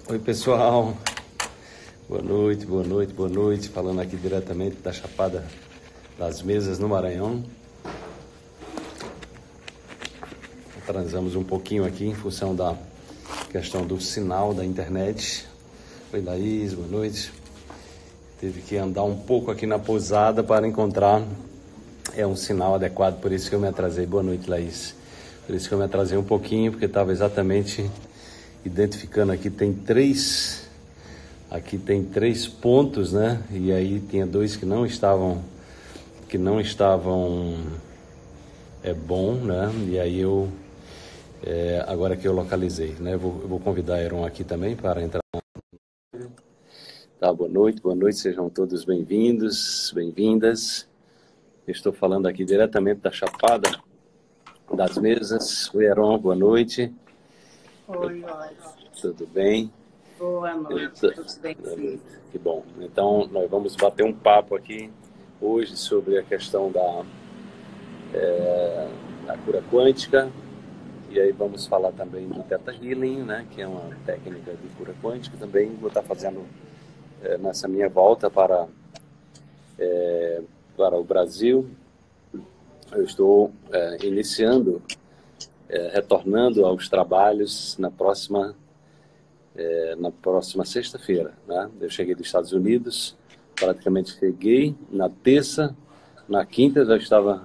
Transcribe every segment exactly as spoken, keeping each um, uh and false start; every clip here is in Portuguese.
Oi, pessoal. Boa noite, boa noite, boa noite. Falando aqui diretamente da Chapada das Mesas, no Maranhão. Atrasamos um pouquinho aqui em função da questão do sinal da internet. Oi, Laís, boa noite. Teve que andar um pouco aqui na pousada para encontrar é um sinal adequado, por isso que eu me atrasei. Boa noite, Laís. Por isso que eu me atrasei um pouquinho, porque estava exatamente identificando aqui, tem três, aqui tem três pontos, né? E aí tinha dois que não estavam, que não estavam, é bom, né? E aí eu, é, agora que eu localizei, né? Eu vou, eu vou convidar a Aaron aqui também para entrar. Tá, boa noite, boa noite, sejam todos bem-vindos, bem-vindas. Estou falando aqui diretamente da Chapada das Mesas. Oi, Aaron, boa noite. Oi, Oi. Tudo bem? Boa noite, Tô... tudo bem, sim. Que bom. Então, nós vamos bater um papo aqui hoje sobre a questão da, é, da cura quântica. E aí vamos falar também do Theta Healing, né, que é uma técnica de cura quântica. Também vou estar fazendo é, nessa minha volta para, é, para o Brasil. Eu estou é, iniciando, é, retornando aos trabalhos na próxima É, na próxima sexta-feira, né? Eu cheguei dos Estados Unidos, praticamente cheguei na terça, na quinta eu já estava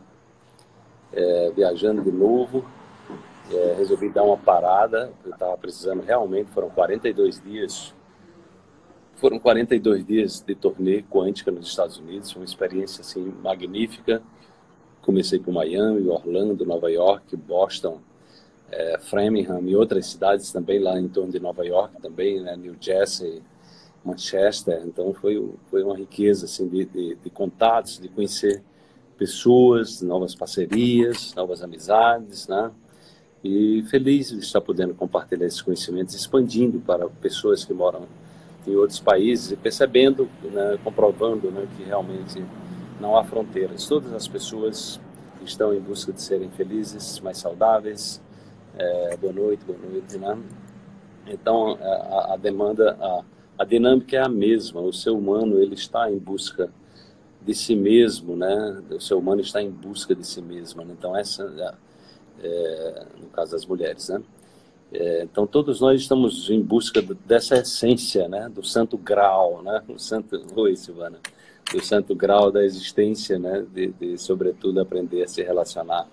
é, viajando de novo, é, resolvi dar uma parada, eu estava precisando realmente, foram quarenta e dois dias, foram quarenta e dois dias de turnê quântica nos Estados Unidos, foi uma experiência assim magnífica. Comecei por Miami, Orlando, Nova York, Boston, É, Framingham e outras cidades também lá em torno de Nova York também, né, New Jersey, Manchester. Então foi, foi uma riqueza assim, de, de, de contatos, de conhecer pessoas, novas parcerias, novas amizades, né? E feliz de estar podendo compartilhar esses conhecimentos, expandindo para pessoas que moram em outros países e percebendo, né, comprovando, né, que realmente não há fronteiras. Todas as pessoas estão em busca de serem felizes, mais saudáveis. É, boa noite, boa noite, né? Então, a, a demanda, a, a dinâmica é a mesma. O ser humano, ele está em busca de si mesmo, né? O ser humano está em busca de si mesmo, né? Então, essa, é, é, no caso das mulheres, né? É, então, todos nós estamos em busca dessa essência, né? Do santo grau, né? O santo... Oi, Silvana. Do santo grau da existência, né? De, de sobretudo, aprender a se relacionar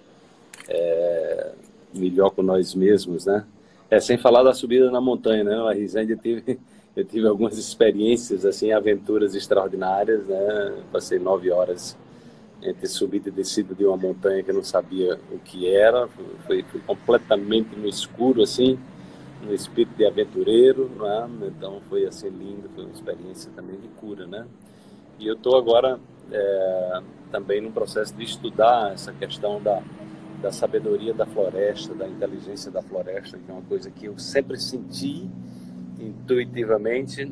É, melhor com nós mesmos, né? É, sem falar da subida na montanha, né? A Risane tive, eu tive algumas experiências, assim, aventuras extraordinárias, né? Passei nove horas entre subida e descida de uma montanha que eu não sabia o que era, foi, foi completamente no escuro, assim, no espírito de aventureiro, né? Então foi assim lindo, foi uma experiência também de cura, né? E eu estou agora é, também no processo de estudar essa questão da da sabedoria da floresta, da inteligência da floresta, que é uma coisa que eu sempre senti intuitivamente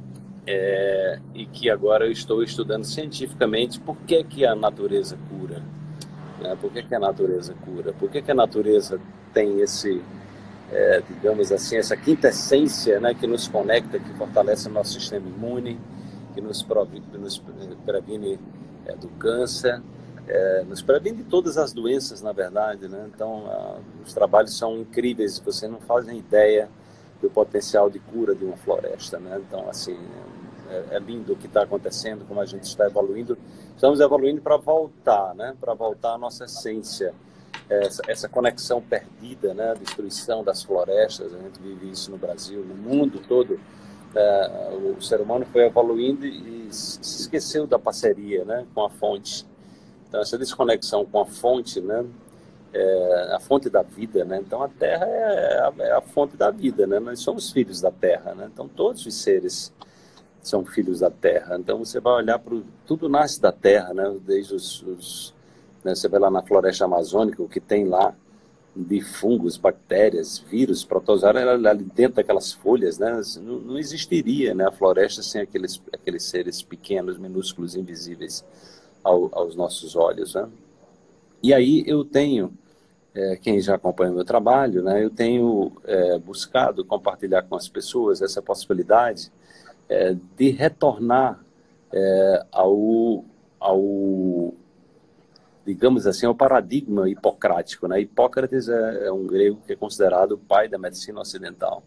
é, e que agora eu estou estudando cientificamente por que, que a natureza cura, né? Por que, que a natureza cura? Por que, que a natureza tem esse, é, digamos assim, essa quintessência, né, que nos conecta, que fortalece o nosso sistema imune, que nos previne, nos previne é, do câncer, É, nos previne de todas as doenças, na verdade, né? Então, ah, os trabalhos são incríveis, você não faz ideia do potencial de cura de uma floresta, né? Então, assim, é, é lindo o que está acontecendo, como a gente está evoluindo. Estamos evoluindo para voltar, né? Para voltar à nossa essência, essa, essa conexão perdida, né? A destruição das florestas, a gente vive isso no Brasil, no mundo todo. É, o ser humano foi evoluindo e se esqueceu da parceria, né? Com a fonte. Então, essa desconexão com a fonte, né? É a fonte da vida, né? Então, a Terra é a, é a fonte da vida, né? Nós somos filhos da Terra, né? Então, todos os seres são filhos da Terra. Então, você vai olhar para tudo nasce da Terra, né? Desde os... os né? Você vai lá na floresta amazônica, o que tem lá de fungos, bactérias, vírus, protozoários, ali dentro daquelas folhas, né? Não, não existiria, né? A floresta sem aqueles, aqueles seres pequenos, minúsculos, invisíveis Ao, aos nossos olhos, né? E aí eu tenho é, quem já acompanha o meu trabalho, né, eu tenho é, buscado compartilhar com as pessoas essa possibilidade é, de retornar é, ao, ao, digamos assim, ao paradigma hipocrático, né? Hipócrates é, é um grego que é considerado o pai da medicina ocidental.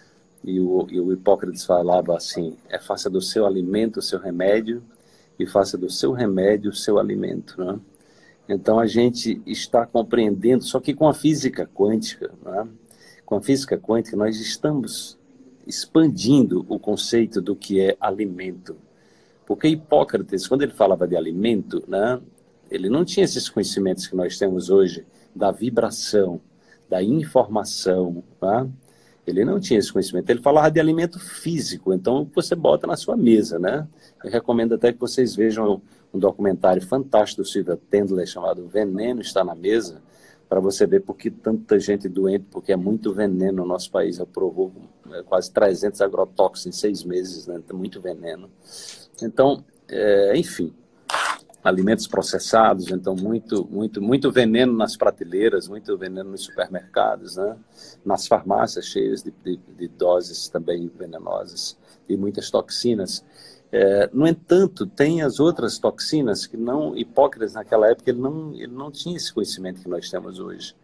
E o, e o Hipócrates falava assim, é faça do seu alimento o seu remédio e faça do seu remédio o seu alimento, né? Então a gente está compreendendo, só que com a física quântica, né? Com a física quântica nós estamos expandindo o conceito do que é alimento. Porque Hipócrates, quando ele falava de alimento, né? Ele não tinha esses conhecimentos que nós temos hoje da vibração, da informação, né? Ele não tinha esse conhecimento. Ele falava de alimento físico, então você bota na sua mesa, né? Eu recomendo até que vocês vejam um documentário fantástico do Silvia Tendler chamado O Veneno Está na Mesa, para você ver por que tanta gente doente, porque é muito veneno no nosso país. Aprovou quase trezentos agrotóxicos em seis meses, né? Muito veneno. Então, é, enfim, alimentos processados, então muito, muito, muito veneno nas prateleiras, muito veneno nos supermercados, né? Nas farmácias cheias de, de, de doses também venenosas e muitas toxinas. É, no entanto, tem as outras toxinas que não, Hipócrates naquela época ele não, ele não tinha esse conhecimento que nós temos hoje.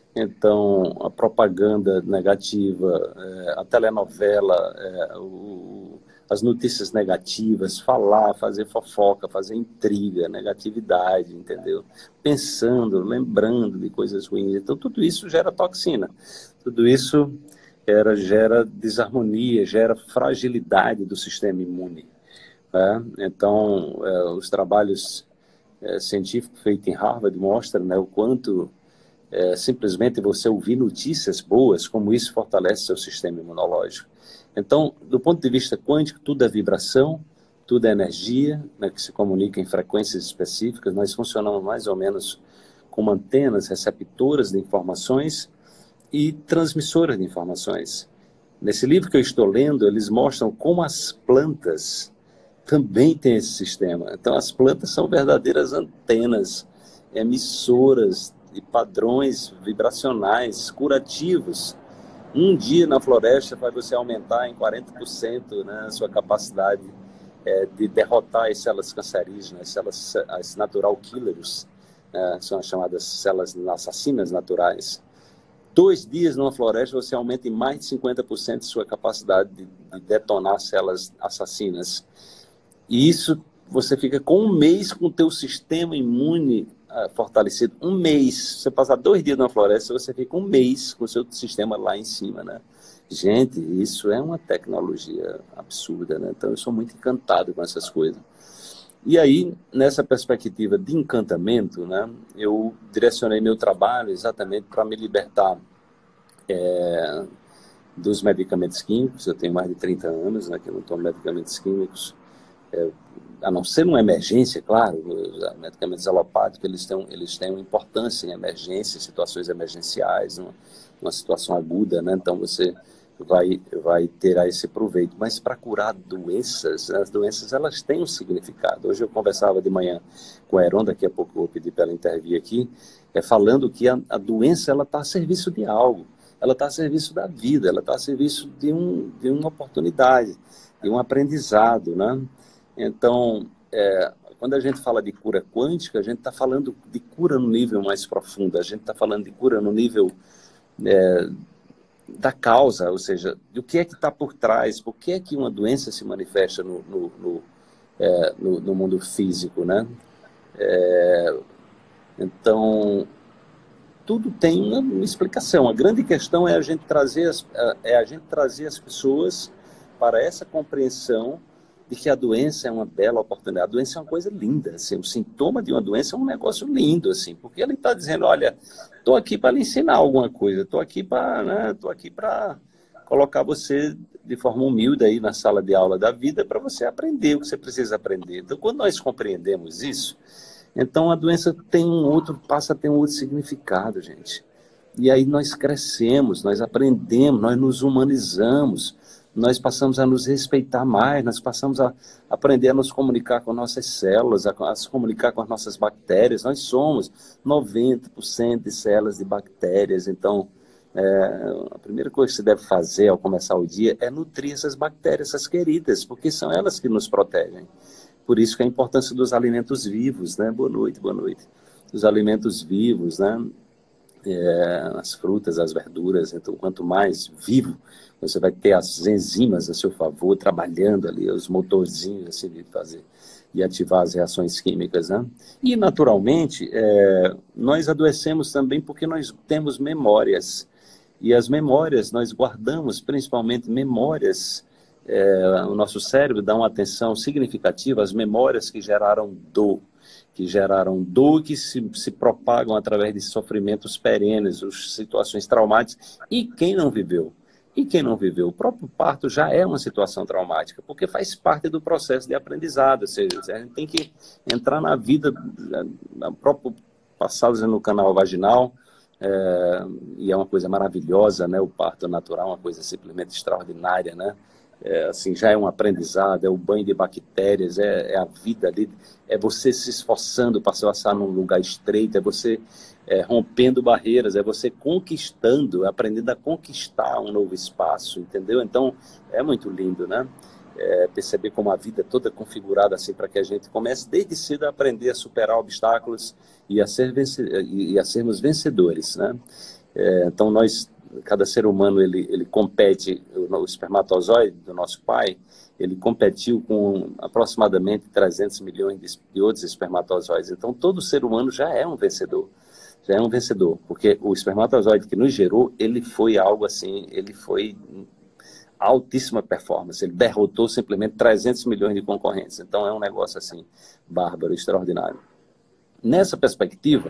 Então, a propaganda negativa, é, a telenovela, é, o, as notícias negativas, falar, fazer fofoca, fazer intriga, negatividade, entendeu? Pensando, lembrando de coisas ruins. Então, tudo isso gera toxina. Tudo isso era, gera desarmonia, gera fragilidade do sistema imune. Né? Então, é, os trabalhos é, científicos feitos em Harvard mostram, né, o quanto é, simplesmente você ouvir notícias boas, como isso fortalece seu sistema imunológico. Então, do ponto de vista quântico, tudo é vibração, tudo é energia, né, que se comunica em frequências específicas. Nós funcionamos mais ou menos como antenas receptoras de informações e transmissoras de informações. Nesse livro que eu estou lendo, eles mostram como as plantas também têm esse sistema. Então, as plantas são verdadeiras antenas, emissoras de padrões vibracionais, curativos. Um dia na floresta vai você aumentar em quarenta por cento, né, a sua capacidade é, de derrotar as células cancerígenas, as células, as natural killers, né, são as chamadas células assassinas naturais. Dois dias numa floresta você aumenta em mais de cinquenta por cento sua capacidade de, de detonar células assassinas. E isso você fica com um mês com o teu sistema imune fortalecido, um mês. Você passar dois dias na floresta, você fica um mês com o seu sistema lá em cima, né? Gente, isso é uma tecnologia absurda, né? Então eu sou muito encantado com essas coisas. E aí, nessa perspectiva de encantamento, né, eu direcionei meu trabalho exatamente para me libertar é, dos medicamentos químicos. Eu tenho mais de trinta anos, né, que eu não tomo medicamentos químicos. É, a não ser uma emergência, claro, os medicamentos alopáticos, eles têm, eles têm uma importância em emergência, situações emergenciais, uma, uma situação aguda, né? Então você vai, vai ter esse proveito. Mas para curar doenças, as doenças elas têm um significado. Hoje eu conversava de manhã com a Heron, daqui a pouco eu vou pedir para ela intervir aqui, é, falando que a, a doença está a serviço de algo, ela está a serviço da vida, ela está a serviço de, um, de uma oportunidade, de um aprendizado, né? Então, é, quando a gente fala de cura quântica, a gente está falando de cura no nível mais profundo, a gente está falando de cura no nível é, da causa, ou seja, do que é que está por trás, por que é que uma doença se manifesta no, no, no, é, no, no mundo físico, né? É, então, tudo tem uma, uma explicação. A grande questão é a gente trazer as, é a gente trazer as pessoas para essa compreensão de que a doença é uma bela oportunidade. A doença é uma coisa linda, assim, o sintoma de uma doença é um negócio lindo, assim, porque ele está dizendo, olha, estou aqui para lhe ensinar alguma coisa, estou aqui para, né, estou aqui para colocar você de forma humilde aí na sala de aula da vida para você aprender o que você precisa aprender. Então, quando nós compreendemos isso, então a doença tem um outro, passa a ter um outro significado, gente. E aí nós crescemos, nós aprendemos, nós nos humanizamos, nós passamos a nos respeitar mais, nós passamos a aprender a nos comunicar com nossas células, a, a se comunicar com as nossas bactérias. Nós somos noventa por cento de células de bactérias, então é, a primeira coisa que você deve fazer ao começar o dia é nutrir essas bactérias, essas queridas, porque são elas que nos protegem. Por isso que a importância dos alimentos vivos, né? Boa noite, boa noite. Os alimentos vivos, né? É, as frutas, as verduras. Então, quanto mais vivo, você vai ter as enzimas a seu favor, trabalhando ali, os motorzinhos assim, de fazer e ativar as reações químicas, né? E, naturalmente, é, nós adoecemos também porque nós temos memórias. E as memórias, nós guardamos, principalmente memórias, é, o nosso cérebro dá uma atenção significativa às memórias que geraram dor, que geraram dor, que se, se propagam através de sofrimentos perenes, situações traumáticas. E quem não viveu? E quem não viveu? O próprio parto já é uma situação traumática, porque faz parte do processo de aprendizado. Ou seja, a gente tem que entrar na vida, no próprio passado no canal vaginal, é, e é uma coisa maravilhosa, né? O parto natural é uma coisa simplesmente extraordinária, né? É, assim, já é um aprendizado, é o banho de bactérias, é, é a vida ali, é você se esforçando para passar num lugar estreito, é você é, rompendo barreiras, é você conquistando, aprendendo a conquistar um novo espaço, entendeu? Então, é muito lindo, né? É, perceber como a vida é toda configurada assim para que a gente comece desde cedo a aprender a superar obstáculos e a, ser vence... e a sermos vencedores, né? É, então, nós... Cada ser humano, ele, ele compete, o, o espermatozoide do nosso pai, ele competiu com aproximadamente trezentos milhões de, de outros espermatozoides. Então, todo ser humano já é um vencedor. Já é um vencedor, porque o espermatozoide que nos gerou, ele foi algo assim, ele foi altíssima performance. Ele derrotou simplesmente trezentos milhões de concorrentes. Então, é um negócio assim, bárbaro, extraordinário. Nessa perspectiva,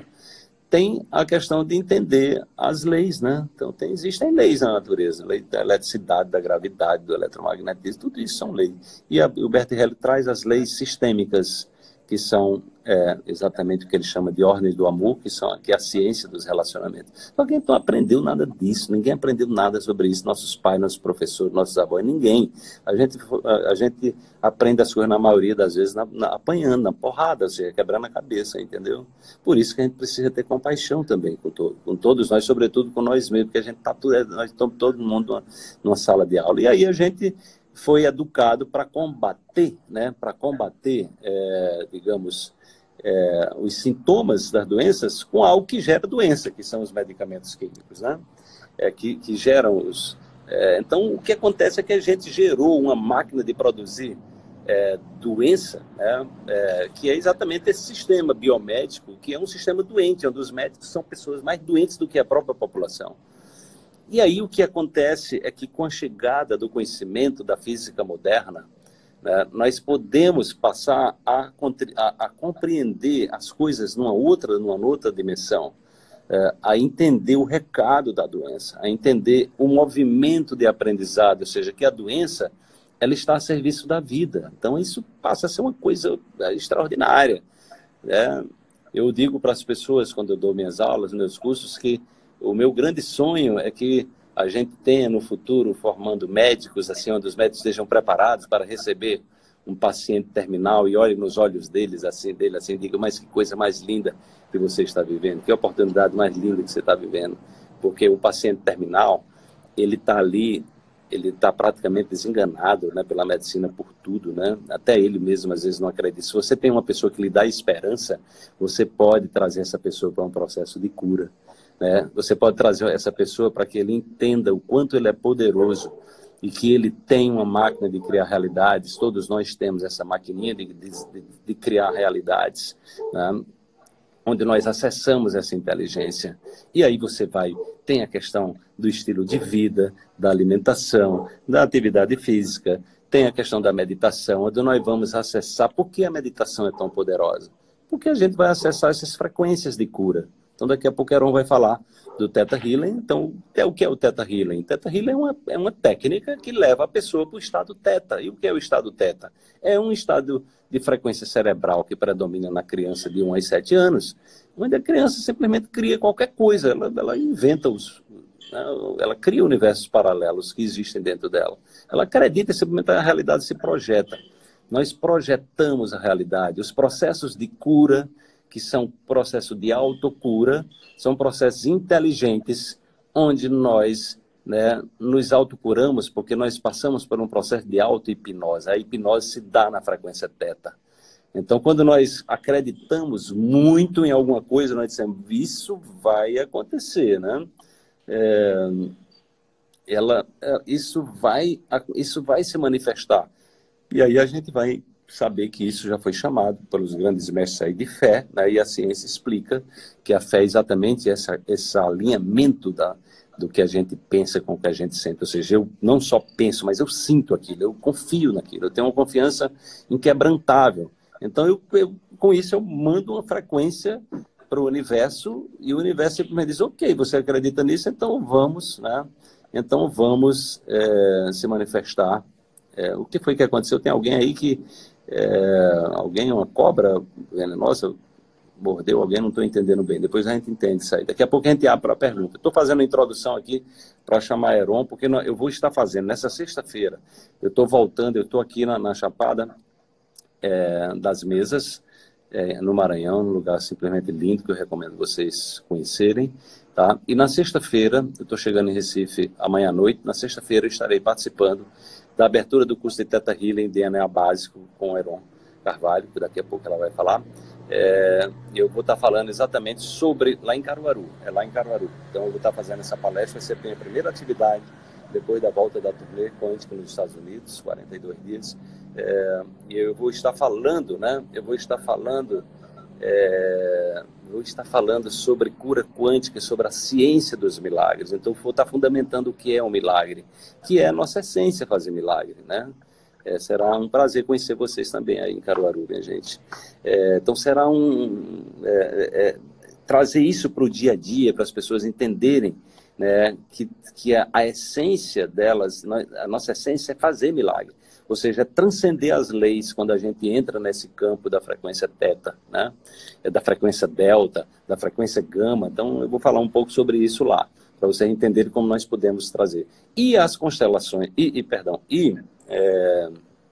tem a questão de entender as leis, né? Então, tem, existem leis na natureza, lei da eletricidade, da gravidade, do eletromagnetismo, tudo isso são leis. E a, o Bert Hellinger traz as leis sistêmicas, que são é, exatamente o que ele chama de ordens do amor, que são que é a ciência dos relacionamentos. Só que a gente não aprendeu nada disso, ninguém aprendeu nada sobre isso, nossos pais, nossos professores, nossos avós, ninguém. A gente, a, a gente aprende as coisas, na maioria das vezes, na, na, apanhando, na porrada, ou seja, quebrando a cabeça, entendeu? Por isso que a gente precisa ter compaixão também com, to, com todos nós, sobretudo com nós mesmos, porque a gente está nós estamos todo mundo numa, numa sala de aula. E aí a gente foi educado para combater, né, para combater, é, digamos, é, os sintomas das doenças com algo que gera doença, que são os medicamentos químicos, né, é, que, que geram os... É, então, o que acontece é que a gente gerou uma máquina de produzir é, doença, né, é, que é exatamente esse sistema biomédico, que é um sistema doente, onde os médicos são pessoas mais doentes do que a própria população. E aí o que acontece é que com a chegada do conhecimento da física moderna, né, nós podemos passar a, a, a compreender as coisas numa outra, numa outra dimensão, é, a entender o recado da doença, a entender o movimento de aprendizado, ou seja, que a doença ela está a serviço da vida. Então isso passa a ser uma coisa extraordinária, né? Eu digo para as pessoas, quando eu dou minhas aulas, meus cursos, que o meu grande sonho é que a gente tenha no futuro formando médicos, assim, onde os médicos estejam preparados para receber um paciente terminal e olhem nos olhos deles, assim, dele, assim, diga, mas que coisa mais linda que você está vivendo, que oportunidade mais linda que você está vivendo, porque o paciente terminal, ele está ali, ele está praticamente desenganado, né, pela medicina por tudo, né? Até ele mesmo às vezes não acredita. Se você tem uma pessoa que lhe dá esperança, você pode trazer essa pessoa para um processo de cura. Né? Você pode trazer essa pessoa para que ele entenda o quanto ele é poderoso e que ele tem uma máquina de criar realidades. Todos nós temos essa maquininha de, de, de criar realidades, né? Onde nós acessamos essa inteligência. E aí você vai, tem a questão do estilo de vida, da alimentação, da atividade física, tem a questão da meditação, onde nós vamos acessar. Por que a meditação é tão poderosa? Porque a gente vai acessar essas frequências de cura. Então, daqui a pouco, Heron vai falar do Theta Healing. Então, é o que é o Theta Healing? Theta Healing é uma, é uma técnica que leva a pessoa para o estado Theta. E o que é o estado Theta? É um estado de frequência cerebral que predomina na criança de um a sete anos, onde a criança simplesmente cria qualquer coisa. Ela, ela inventa os, né? Ela cria universos paralelos que existem dentro dela. Ela acredita e simplesmente a realidade se projeta. Nós projetamos a realidade. Os processos de cura, que são processos de autocura, são processos inteligentes, onde nós, né, nos autocuramos, porque nós passamos por um processo de auto-hipnose. A hipnose se dá na frequência teta. Então, quando nós acreditamos muito em alguma coisa, nós dizemos, isso vai acontecer, né? É, ela, isso, vai, isso vai se manifestar. E aí a gente vai saber que isso já foi chamado pelos grandes mestres aí de fé, né? E a ciência explica que a fé é exatamente essa, esse alinhamento da, do que a gente pensa com o que a gente sente. Ou seja, eu não só penso, mas eu sinto aquilo, eu confio naquilo, eu tenho uma confiança inquebrantável. Então, eu, eu, com isso, eu mando uma frequência para o universo e o universo simplesmente diz, ok, você acredita nisso, então vamos, né? Então vamos é, se manifestar. É, o que foi que aconteceu? Tem alguém aí que, é, alguém, uma cobra venenosa, mordeu alguém, não estou entendendo bem. Depois a gente entende isso aí. Daqui a pouco a gente abre para a pergunta. Estou fazendo a introdução aqui para chamar Heron, porque eu vou estar fazendo, nessa sexta-feira, eu estou voltando, eu estou aqui na, na Chapada, É, das Mesas, é, no Maranhão, um lugar simplesmente lindo que eu recomendo vocês conhecerem, tá? E na sexta-feira, eu estou chegando em Recife amanhã à noite, na sexta-feira eu estarei participando da abertura do curso de Theta Healing D N A Básico com o Heron Carvalho, que daqui a pouco ela vai falar. É, eu vou estar falando exatamente sobre, lá em Caruaru, é lá em Caruaru. Então eu vou estar fazendo essa palestra, vai ser a minha primeira atividade depois da volta da turnê quântica nos Estados Unidos, quarenta e dois dias. É, e eu vou estar falando, né? Eu vou estar falando, é, vou estar falando sobre cura quântica, sobre a ciência dos milagres. Então, vou estar fundamentando o que é um milagre, que é a nossa essência fazer milagre, né? É, será um prazer conhecer vocês também aí em Caruaru, minha gente. É, então, será um é, é, trazer isso para o dia a dia, para as pessoas entenderem, né, que, que a, a essência delas, a nossa essência é fazer milagre. Ou seja, é transcender as leis quando a gente entra nesse campo da frequência teta, né? É da frequência delta, da frequência gama. Então, eu vou falar um pouco sobre isso lá, para vocês entenderem como nós podemos trazer. E as constelações, e, e perdão, e, é,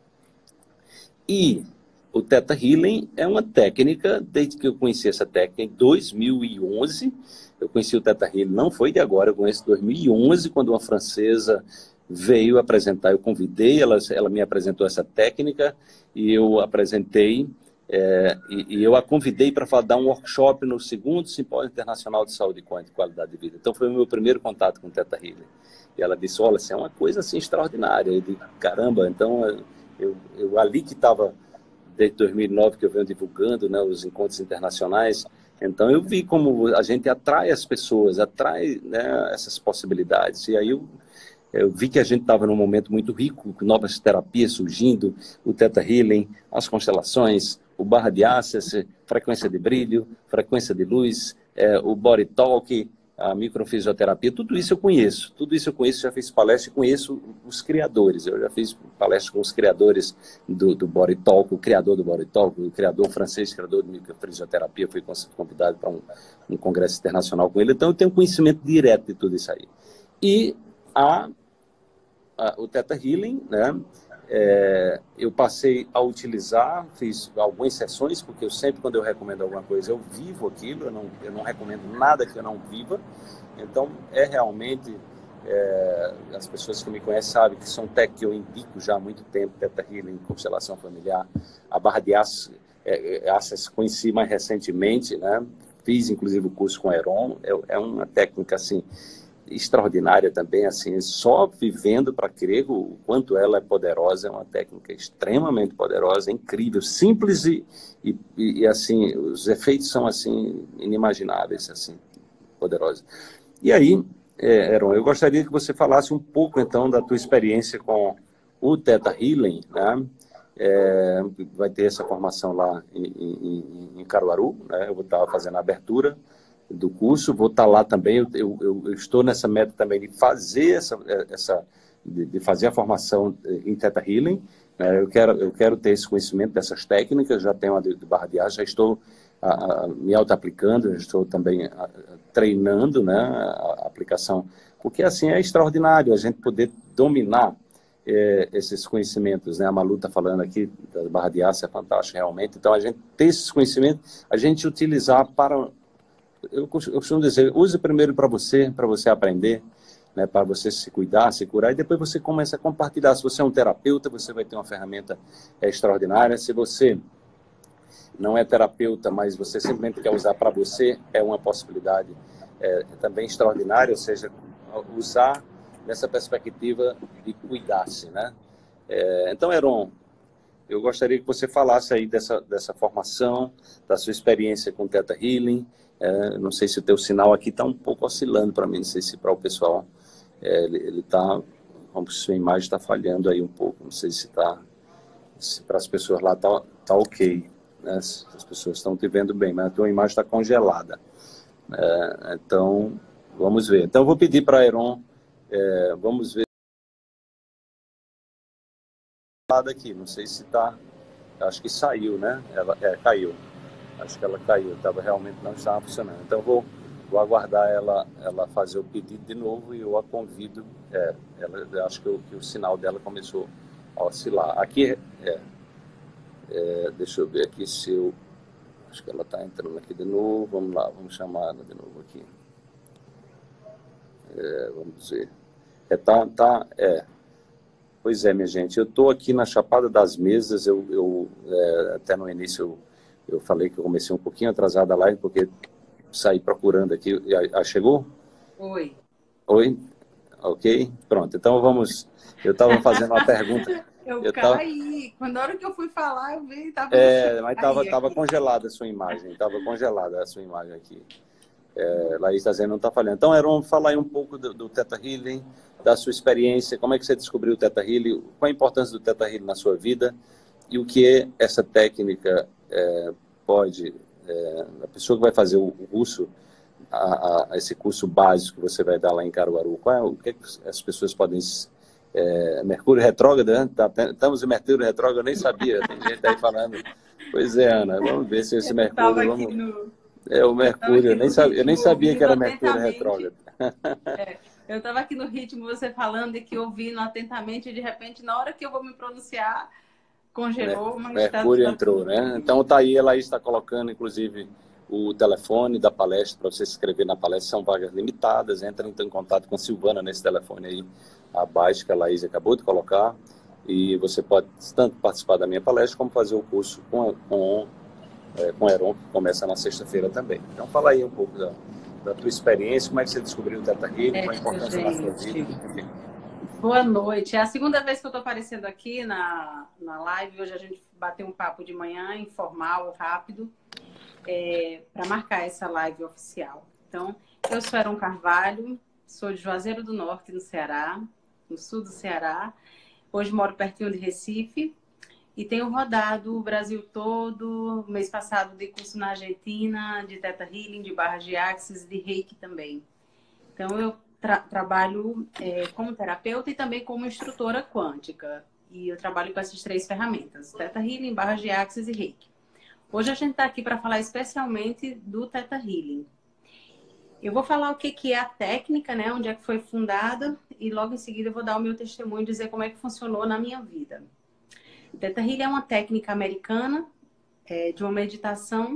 e o Theta Healing é uma técnica, desde que eu conheci essa técnica em dois mil e onze, eu conheci o Theta Healing, não foi de agora, eu conheço em dois mil e onze, quando uma francesa veio apresentar, eu convidei, ela, ela me apresentou essa técnica, e eu apresentei, é, e, e eu a convidei para dar um workshop no segundo Simpósio Internacional de Saúde Quântica e Qualidade de Vida. Então foi o meu primeiro contato com o Theta Healing. E ela disse, olha, isso é uma coisa assim extraordinária. Eu disse, caramba, então eu, eu ali que estava, desde dois mil e nove que eu venho divulgando, né, os encontros internacionais, então eu vi como a gente atrai as pessoas, atrai, né, essas possibilidades. E aí eu Eu vi que a gente estava num momento muito rico, com novas terapias surgindo, o Theta Healing, as constelações, o barra de access, frequência de brilho, frequência de luz, é, o body talk, a microfisioterapia, tudo isso eu conheço. Tudo isso eu conheço, já fiz palestra e conheço os criadores. Eu já fiz palestra com os criadores do, do body talk, o criador do body talk, o criador francês, o criador de microfisioterapia, fui convidado para um, um congresso internacional com ele. Então eu tenho conhecimento direto de tudo isso aí. E a o Theta Healing, né? É, eu passei a utilizar, fiz algumas sessões, porque eu sempre, quando eu recomendo alguma coisa, eu vivo aquilo, eu não, eu não recomendo nada que eu não viva. Então, é realmente, é, as pessoas que me conhecem sabem que são técnicas que eu indico já há muito tempo, Theta Healing, constelação familiar, a barra de aço, é, aço conheci mais recentemente, né? Fiz, inclusive, o curso com Heron, é, é uma técnica, assim, extraordinária também, assim, só vivendo para crer o quanto ela é poderosa, é uma técnica extremamente poderosa, é incrível, simples e, e, e assim, os efeitos são, assim, inimagináveis, assim, poderosos. E aí, é, Heron, eu gostaria que você falasse um pouco, então, da tua experiência com o Theta Healing, né? É, vai ter essa formação lá em, em, em Caruaru, né? Eu vou estar fazendo a abertura do curso, vou estar lá também, eu, eu, eu estou nessa meta também de fazer essa, essa de, de fazer a formação em Theta Healing, né? eu, quero, eu quero ter esse conhecimento dessas técnicas, já tenho a de, de barra de ar, já estou a, a, me auto-aplicando, já estou também a, a, treinando, né, a, a aplicação porque assim é extraordinário a gente poder dominar é, esses conhecimentos, né? A Malu está falando aqui da barra de aço, é fantástico realmente. Então, a gente ter esses conhecimentos, a gente utilizar para... Eu costumo dizer, use primeiro para você, para você aprender, né, para você se cuidar, se curar, e depois você começa a compartilhar. Se você é um terapeuta, você vai ter uma ferramenta é, extraordinária. Se você não é terapeuta, mas você simplesmente quer usar para você, é uma possibilidade é, também extraordinária, ou seja, usar nessa perspectiva de cuidar-se, né? É, então, Heron, eu gostaria que você falasse aí dessa, dessa formação, da sua experiência com o Theta Healing. É, não sei se o teu sinal aqui está um pouco oscilando para mim, não sei se para o pessoal é, ele está, como se sua imagem está falhando aí um pouco, não sei se está, se para as pessoas lá está tá ok, né? As pessoas estão te vendo bem, mas a tua imagem está congelada. É, então, vamos ver. Então, eu vou pedir para a Heron, é, vamos ver aqui, não sei se está, acho que saiu, né? Ela, é, caiu. Acho que ela caiu, tava, realmente não estava funcionando. Então, eu vou, vou aguardar ela, ela fazer o pedido de novo e eu a convido. É, ela, eu acho que o, que o sinal dela começou a oscilar. Aqui, é, é, deixa eu ver aqui se eu... Acho que ela está entrando aqui de novo. Vamos lá, vamos chamar ela de novo aqui. É, vamos ver. É, tá, tá, é. Pois é, minha gente, eu estou aqui na Chapada das Mesas, eu, eu é, até no início eu, eu falei que eu comecei um pouquinho atrasado a live, porque saí procurando aqui. Ah, chegou? Oi. Oi? Ok? Pronto, então vamos... Eu estava fazendo uma pergunta... Eu, eu caí. Tava... Quando a hora que eu fui falar, eu vi, estava é, mas estava tava congelada a sua imagem, estava congelada a sua imagem aqui. É, Laís está dizendo, não está falhando. Então, Heron, fala aí um pouco do, do Theta Healing, da sua experiência, como é que você descobriu o Theta Healing, qual a importância do Theta Healing na sua vida e o que é essa técnica é, pode... É, a pessoa que vai fazer o, o curso, a, a, esse curso básico que você vai dar lá em Caruaru, qual é, o que, é que as pessoas podem... É, Mercúrio retrógrado, né? Tá, estamos em Mercúrio retrógrado, eu nem sabia, tem gente aí falando. Pois é, Ana, vamos ver se esse Mercúrio... Vamos... No... É o Mercúrio, eu, eu, nem, sabia, eu nem sabia que era Mercúrio atentamente... retrógrado. É, eu estava aqui no ritmo, você falando, e que ouvindo atentamente, e de repente, na hora que eu vou me pronunciar, congelou, mas Mercúrio tá, entrou, tá... né? Então tá aí, ela está colocando, inclusive, o telefone da palestra para você se inscrever na palestra, são vagas limitadas, entra em contato com a Silvana nesse telefone aí abaixo, que a Laís acabou de colocar, e você pode tanto participar da minha palestra, como fazer o curso com, com, é, com Heron, que começa na sexta-feira também. Então fala aí um pouco da, da tua experiência, como é que você descobriu o Theta Healing, é, qual a importância na sua vida, enfim. Boa noite. É a segunda vez que eu estou aparecendo aqui na, na live. Hoje a gente bateu um papo de manhã, informal, rápido, é, para marcar essa live oficial. Então, eu sou Heron Carvalho, sou de Juazeiro do Norte, no Ceará, no sul do Ceará. Hoje moro pertinho de Recife e tenho rodado o Brasil todo. Mês passado dei curso na Argentina, de Theta Healing, de barras de Axis, de Reiki também. Então, eu Tra trabalho é, como terapeuta e também como instrutora quântica. E eu trabalho com essas três ferramentas: Theta Healing, barras de Axis e Reiki. Hoje a gente está aqui para falar especialmente do Theta Healing. Eu vou falar o que, que é a técnica, né? Onde é que foi fundada, e logo em seguida eu vou dar o meu testemunho e dizer como é que funcionou na minha vida. O Theta Healing é uma técnica americana é, de uma meditação,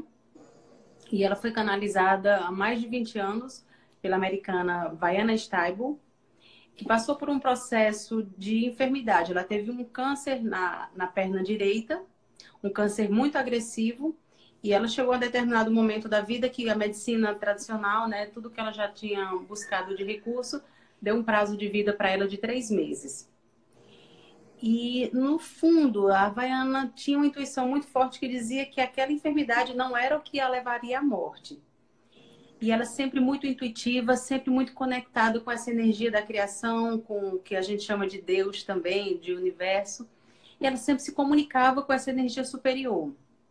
e ela foi canalizada há mais de vinte anos pela americana Vianna Stibal, que passou por um processo de enfermidade. Ela teve um câncer na, na perna direita, um câncer muito agressivo, e ela chegou a determinado momento da vida que a medicina tradicional, né, tudo que ela já tinha buscado de recurso, deu um prazo de vida para ela de três meses. E, no fundo, a Vianna tinha uma intuição muito forte que dizia que aquela enfermidade não era o que a levaria à morte. E ela sempre muito intuitiva, sempre muito conectada com essa energia da criação, com o que a gente chama de Deus também, de universo. E ela sempre se comunicava com essa energia superior.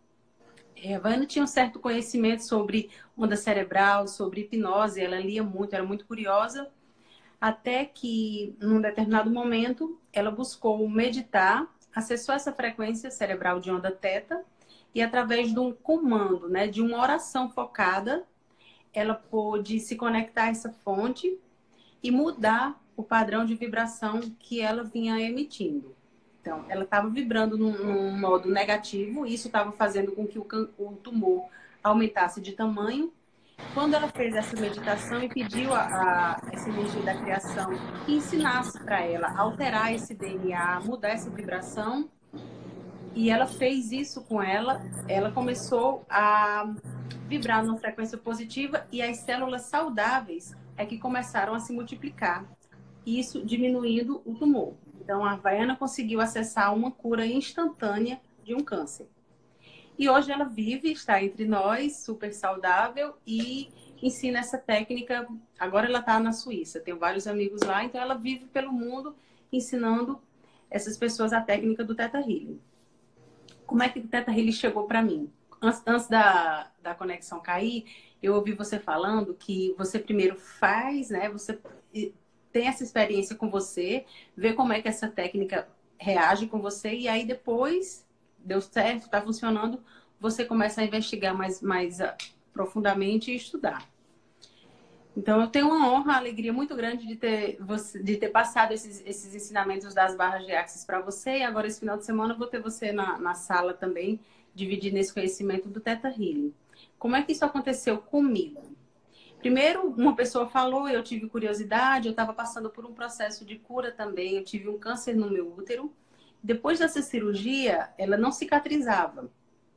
A Vianna tinha um certo conhecimento sobre onda cerebral, sobre hipnose, ela lia muito, era muito curiosa, até que, num determinado momento, ela buscou meditar, acessou essa frequência cerebral de onda teta, e através de um comando, né, de uma oração focada, ela pôde se conectar a essa fonte e mudar o padrão de vibração que ela vinha emitindo. Então, ela estava vibrando num, num modo negativo, e isso estava fazendo com que o, o tumor aumentasse de tamanho. Quando ela fez essa meditação e pediu a, a essa energia da criação que ensinasse para ela a alterar esse D N A, mudar essa vibração, e ela fez isso com ela, ela começou a vibrar numa frequência positiva e as células saudáveis é que começaram a se multiplicar, isso diminuindo o tumor. Então, a Havaiana conseguiu acessar uma cura instantânea de um câncer. E hoje ela vive, está entre nós, super saudável e ensina essa técnica. Agora ela está na Suíça, tem vários amigos lá, então ela vive pelo mundo ensinando essas pessoas a técnica do Theta Healing. Como é que o Theta Healing chegou para mim? Antes, antes da, da conexão cair, eu ouvi você falando que você primeiro faz, né? Você tem essa experiência com você, vê como é que essa técnica reage com você e aí depois deu certo, está funcionando, você começa a investigar mais, mais profundamente e estudar. Então, eu tenho uma honra, uma alegria muito grande de ter, você, de ter passado esses, esses ensinamentos das barras de Axis para você. E agora, esse final de semana, eu vou ter você na, na sala também, dividindo esse conhecimento do Theta Healing. Como é que isso aconteceu comigo? Primeiro, uma pessoa falou, eu tive curiosidade, eu estava passando por um processo de cura também, eu tive um câncer no meu útero. Depois dessa cirurgia, ela não cicatrizava.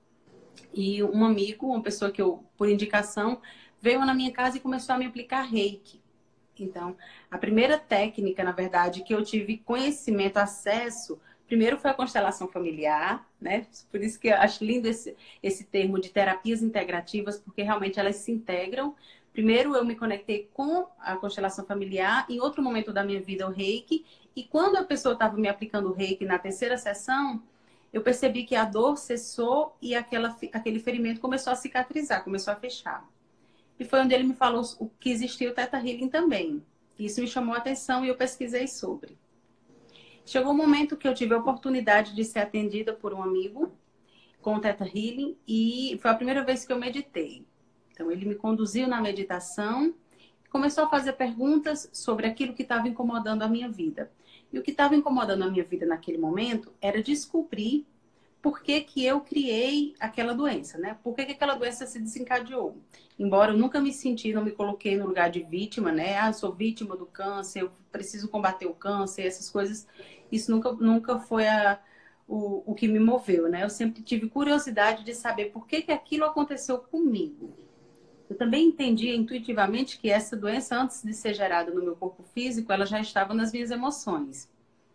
E um amigo, uma pessoa que eu, por indicação, veio na minha casa e começou a me aplicar reiki. Então, a primeira técnica, na verdade, que eu tive conhecimento, acesso, primeiro foi a constelação familiar, né? Por isso que eu acho lindo esse, esse termo de terapias integrativas, porque realmente elas se integram. Primeiro eu me conectei com a constelação familiar, em outro momento da minha vida o reiki, e quando a pessoa estava me aplicando o reiki na terceira sessão, eu percebi que a dor cessou e aquela, aquele ferimento começou a cicatrizar, começou a fechar. E foi onde ele me falou que existia o Theta Healing também. Isso me chamou a atenção e eu pesquisei sobre. Chegou um momento que eu tive a oportunidade de ser atendida por um amigo com o Theta Healing e foi a primeira vez que eu meditei. Então, ele me conduziu na meditação e começou a fazer perguntas sobre aquilo que estava incomodando a minha vida. E o que estava incomodando a minha vida naquele momento era descobrir por que que eu criei aquela doença, né? Por que que aquela doença se desencadeou? Embora eu nunca me senti, não me coloquei no lugar de vítima, né? Ah, eu sou vítima do câncer, eu preciso combater o câncer, essas coisas. Isso nunca, nunca foi a, o, o que me moveu, né? Eu sempre tive curiosidade de saber por que que aquilo aconteceu comigo. Eu também entendia intuitivamente que essa doença, antes de ser gerada no meu corpo físico, ela já estava nas minhas emoções.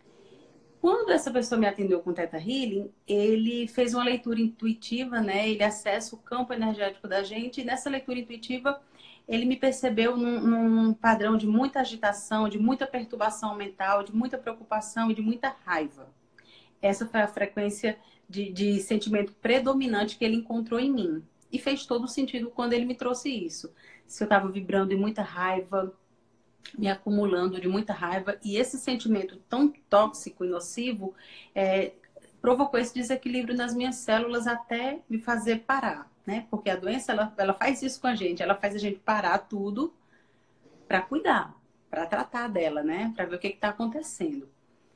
Quando essa pessoa me atendeu com Theta Healing, ele fez uma leitura intuitiva, né? Ele acessa o campo energético da gente e nessa leitura intuitiva ele me percebeu num, num padrão de muita agitação, de muita perturbação mental, de muita preocupação e de muita raiva. Essa foi a frequência de, de sentimento predominante que ele encontrou em mim. E fez todo sentido quando ele me trouxe isso. Se eu estava vibrando em muita raiva, me acumulando de muita raiva, e esse sentimento tão tóxico e nocivo é, provocou esse desequilíbrio nas minhas células até me fazer parar, né? Porque a doença, ela, ela faz isso com a gente, ela faz a gente parar tudo para cuidar, para tratar dela, né? Para ver o que está acontecendo.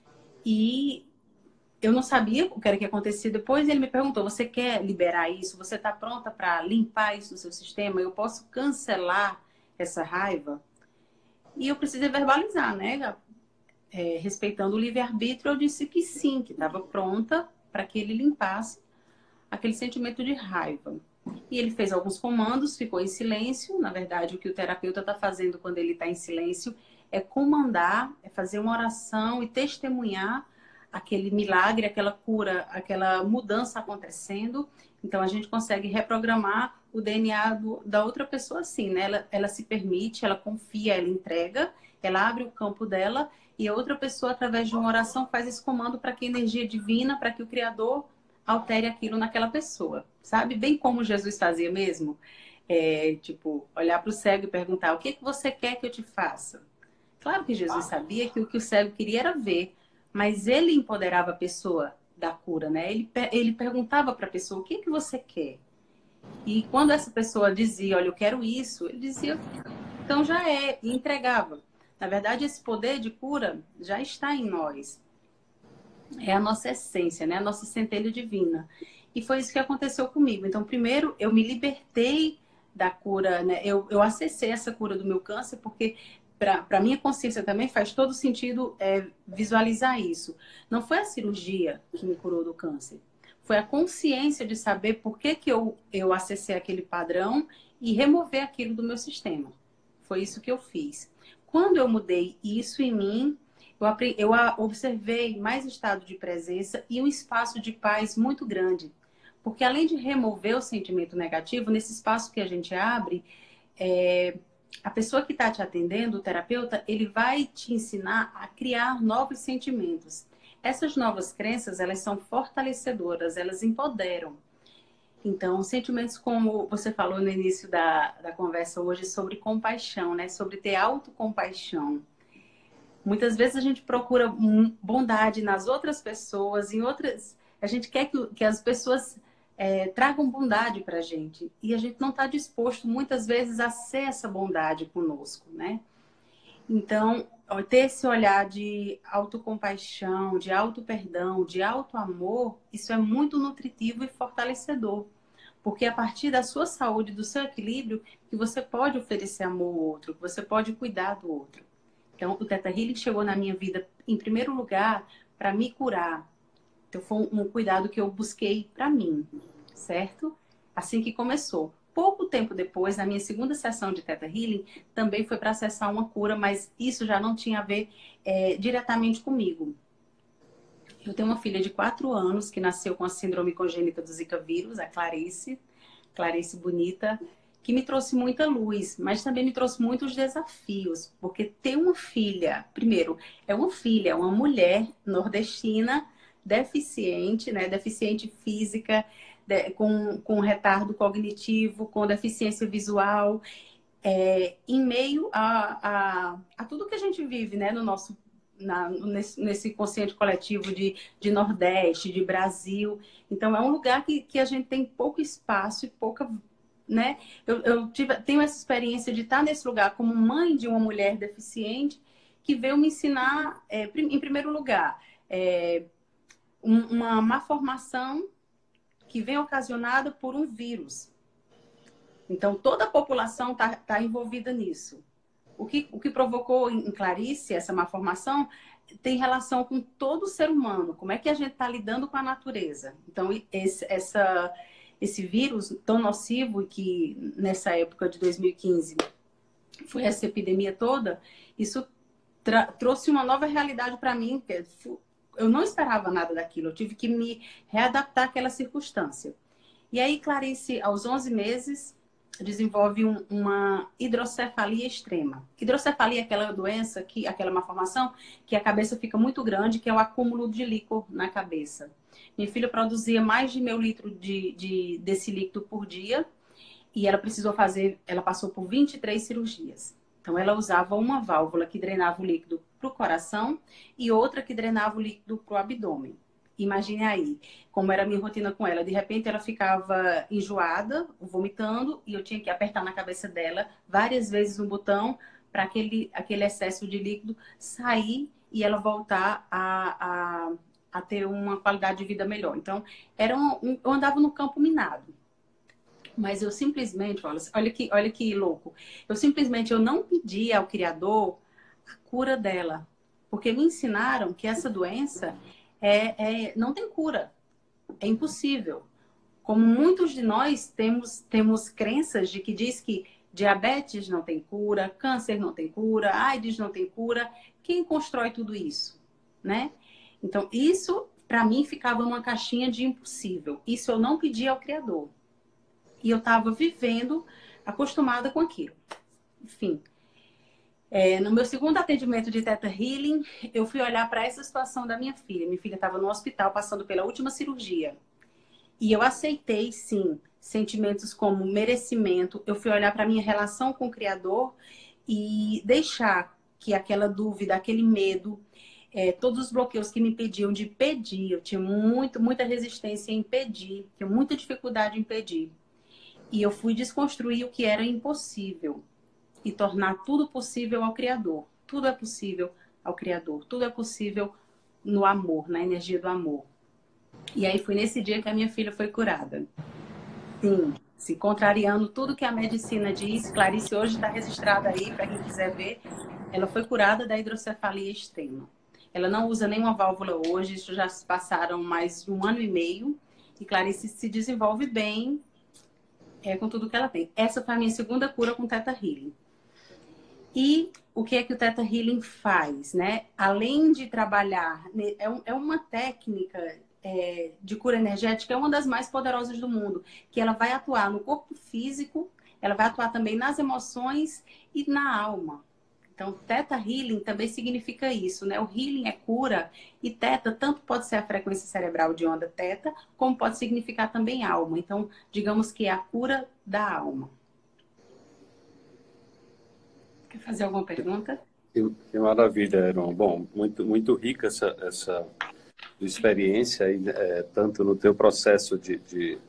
E eu não sabia o que era que ia acontecer. Depois ele me perguntou, você quer liberar isso? Você está pronta para limpar isso no seu sistema? Eu posso cancelar essa raiva? E eu precisei verbalizar, né? É, respeitando o livre-arbítrio, eu disse que sim, que estava pronta para que ele limpasse aquele sentimento de raiva. E ele fez alguns comandos, ficou em silêncio. Na verdade, o que o terapeuta está fazendo quando ele está em silêncio é comandar, é fazer uma oração e testemunhar aquele milagre, aquela cura, aquela mudança acontecendo. Então, a gente consegue reprogramar o D N A do, da outra pessoa assim, né? Ela, ela se permite, ela confia, ela entrega, ela abre o campo dela e a outra pessoa, através de uma oração, faz esse comando para que a energia divina, para que o Criador altere aquilo naquela pessoa, sabe? Bem como Jesus fazia mesmo. É, tipo, olhar para o cego e perguntar, o que, que você quer que eu te faça? Claro que Jesus sabia que o que o cego queria era ver, mas ele empoderava a pessoa da cura, né? Ele, ele perguntava para a pessoa, o que, que você quer? E quando essa pessoa dizia, olha, eu quero isso, ele dizia, então já é, e entregava. Na verdade, esse poder de cura já está em nós. É a nossa essência, né? A nossa centelha divina. E foi isso que aconteceu comigo. Então, primeiro, eu me libertei da cura, né? Eu, eu acessei essa cura do meu câncer, porque para a minha consciência também faz todo sentido é, visualizar isso. Não foi a cirurgia que me curou do câncer. Foi a consciência de saber por que, que eu, eu acessei aquele padrão e remover aquilo do meu sistema. Foi isso que eu fiz. Quando eu mudei isso em mim, eu, aprendi, eu observei mais estado de presença e um espaço de paz muito grande. Porque além de remover o sentimento negativo, nesse espaço que a gente abre, é, a pessoa que está te atendendo, o terapeuta, ele vai te ensinar a criar novos sentimentos. Essas novas crenças, elas são fortalecedoras, elas empoderam. Então, sentimentos como você falou no início da, da conversa hoje sobre compaixão, né? Sobre ter autocompaixão. Muitas vezes a gente procura bondade nas outras pessoas, em outras... A gente quer que, que as pessoas é, tragam bondade para a gente. E a gente não está disposto, muitas vezes, a ser essa bondade conosco, né? Então, ter esse olhar de autocompaixão, de auto-perdão, de auto-amor, isso é muito nutritivo e fortalecedor. Porque é a partir da sua saúde, do seu equilíbrio, que você pode oferecer amor ao outro, que você pode cuidar do outro. Então, o Theta Healing chegou na minha vida, em primeiro lugar, para me curar. Então, foi um, um cuidado que eu busquei para mim, certo? Assim que começou. Pouco tempo depois, na minha segunda sessão de Theta Healing, também foi para acessar uma cura, mas isso já não tinha a ver é, diretamente comigo. Eu tenho uma filha de quatro anos que nasceu com a síndrome congênita do Zika vírus, a Clarice, Clarice bonita, que me trouxe muita luz, mas também me trouxe muitos desafios, porque ter uma filha, primeiro, é uma filha, uma mulher nordestina, deficiente, né, deficiente física, de, com, com retardo cognitivo, com deficiência visual, é, em meio a, a, a tudo que a gente vive, né, no nosso Na, nesse, nesse consciente coletivo de, de Nordeste, de Brasil. Então, é um lugar que, que a gente tem pouco espaço e pouca... Né? Eu, eu tive, tenho essa experiência de estar nesse lugar como mãe de uma mulher deficiente que veio me ensinar, é, em primeiro lugar, é, um, uma má formação que vem ocasionada por um vírus. Então, toda a população está tá envolvida nisso. O que, o que provocou em Clarice essa malformação tem relação com todo o ser humano. Como é que a gente está lidando com a natureza? Então, esse, essa, esse vírus tão nocivo que nessa época de dois mil e quinze foi essa epidemia toda, isso trouxe uma nova realidade para mim. Eu não esperava nada daquilo. Eu tive que me readaptar àquela circunstância. E aí, Clarice, aos onze meses... desenvolve um, uma hidrocefalia extrema. Hidrocefalia é aquela doença, que, aquela malformação, que a cabeça fica muito grande, que é o acúmulo de líquor na cabeça. Minha filha produzia mais de meio litro de, de, desse líquido por dia e ela precisou fazer, ela passou por vinte e três cirurgias. Então, ela usava uma válvula que drenava o líquido para o coração e outra que drenava o líquido para o abdômen. Imagine aí, como era a minha rotina com ela. De repente, ela ficava enjoada, vomitando, e eu tinha que apertar na cabeça dela várias vezes no botão para aquele, aquele excesso de líquido sair e ela voltar a, a, a ter uma qualidade de vida melhor. Então, era um, um, eu andava no campo minado. Mas eu simplesmente, olha, olha, que, olha que louco, eu simplesmente eu não pedi ao Criador a cura dela. Porque me ensinaram que essa doença... É, é, não tem cura, é impossível. Como muitos de nós temos, temos crenças de que diz que diabetes não tem cura, câncer não tem cura, AIDS não tem cura. Quem constrói tudo isso, né? Então, isso, para mim, ficava numa caixinha de impossível. Isso eu não pedi ao Criador. E eu estava vivendo acostumada com aquilo. Enfim... É, no meu segundo atendimento de Theta Healing, eu fui olhar para essa situação da minha filha. Minha filha estava no hospital passando pela última cirurgia. E eu aceitei, sim, sentimentos como merecimento. Eu fui olhar para a minha relação com o Criador e deixar que aquela dúvida, aquele medo, é, todos os bloqueios que me impediam de pedir. Eu tinha muito, muita resistência em pedir, tinha muita dificuldade em pedir. E eu fui desconstruir o que era impossível. E tornar tudo possível ao Criador. tudo é possível ao Criador, tudo é possível no amor, na energia do amor. E aí foi nesse dia que a minha filha foi curada. Sim, se contrariando tudo que a medicina diz, Clarice hoje está registrada aí, para quem quiser ver, ela foi curada da hidrocefalia extrema. Ela não usa nenhuma válvula hoje, isso já se passaram mais de um ano e meio, e Clarice se desenvolve bem é, com tudo que ela tem. Essa foi a minha segunda cura com Theta Healing. E o que é que o Theta Healing faz, né? Além de trabalhar, é, um, é uma técnica é, de cura energética, é uma das mais poderosas do mundo, que ela vai atuar no corpo físico, ela vai atuar também nas emoções e na alma. Então, Theta Healing também significa isso, né? O healing é cura e Theta tanto pode ser a frequência cerebral de onda Theta, como pode significar também alma. Então, digamos que é a cura da alma. Quer fazer alguma pergunta? Que, que maravilha, Eron. Bom, muito, muito rica essa, essa experiência, é, tanto no teu processo de, de,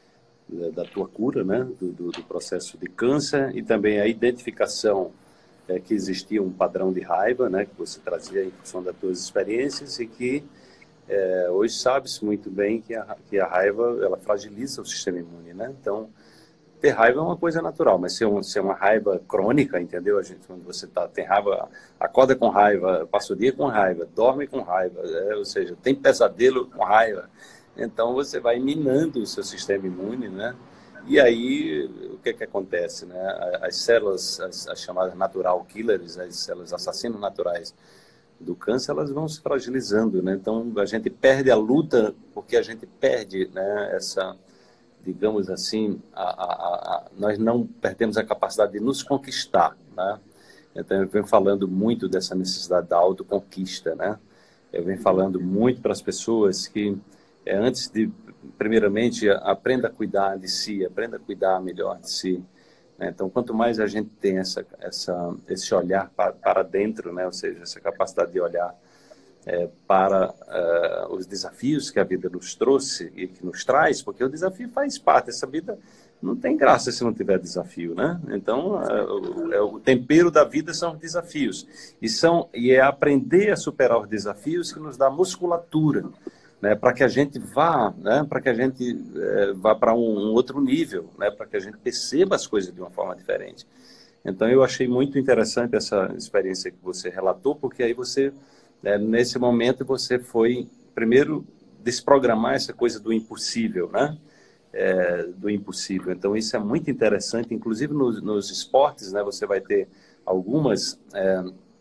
da tua cura, né? Do, do, do processo de câncer e também a identificação é, que existia um padrão de raiva, né? Que você trazia em função das tuas experiências e que é, hoje sabe-se muito bem que a, que a raiva, ela fragiliza o sistema imune, né? Então, ter raiva é uma coisa natural, mas se é, um, se é uma raiva crônica, entendeu? A gente, quando você tá, tem raiva, acorda com raiva, passa o dia com raiva, dorme com raiva, é, ou seja, tem pesadelo com raiva, então você vai minando o seu sistema imune, né? E aí, o que que acontece, né? As células, as, as chamadas natural killers, as células assassinos naturais do câncer, elas vão se fragilizando, né? Então, a gente perde a luta porque a gente perde, né, essa... digamos assim, a, a, a, nós não perdemos a capacidade de nos conquistar, né? Então, eu venho falando muito dessa necessidade da autoconquista, né? Eu venho falando muito para as pessoas que, é, antes de, primeiramente, aprenda a cuidar de si, aprenda a cuidar melhor de si, né? Então, quanto mais a gente tem essa, essa, esse olhar para, para dentro, né? Ou seja, essa capacidade de olhar É, para uh, os desafios que a vida nos trouxe e que nos traz, porque o desafio faz parte, essa vida não tem graça se não tiver desafio, né? Então, uh, o, o tempero da vida são os desafios, e, são, e é aprender a superar os desafios que nos dá musculatura, né? Para que a gente vá, né? Para que a gente uh, vá para um, um outro nível, né? Para que a gente perceba as coisas de uma forma diferente. Então, eu achei muito interessante essa experiência que você relatou, porque aí você... É, nesse momento você foi, primeiro, desprogramar essa coisa do impossível, né? É, do impossível. Então, isso é muito interessante, inclusive nos, nos esportes, né? Você vai ter algumas, é,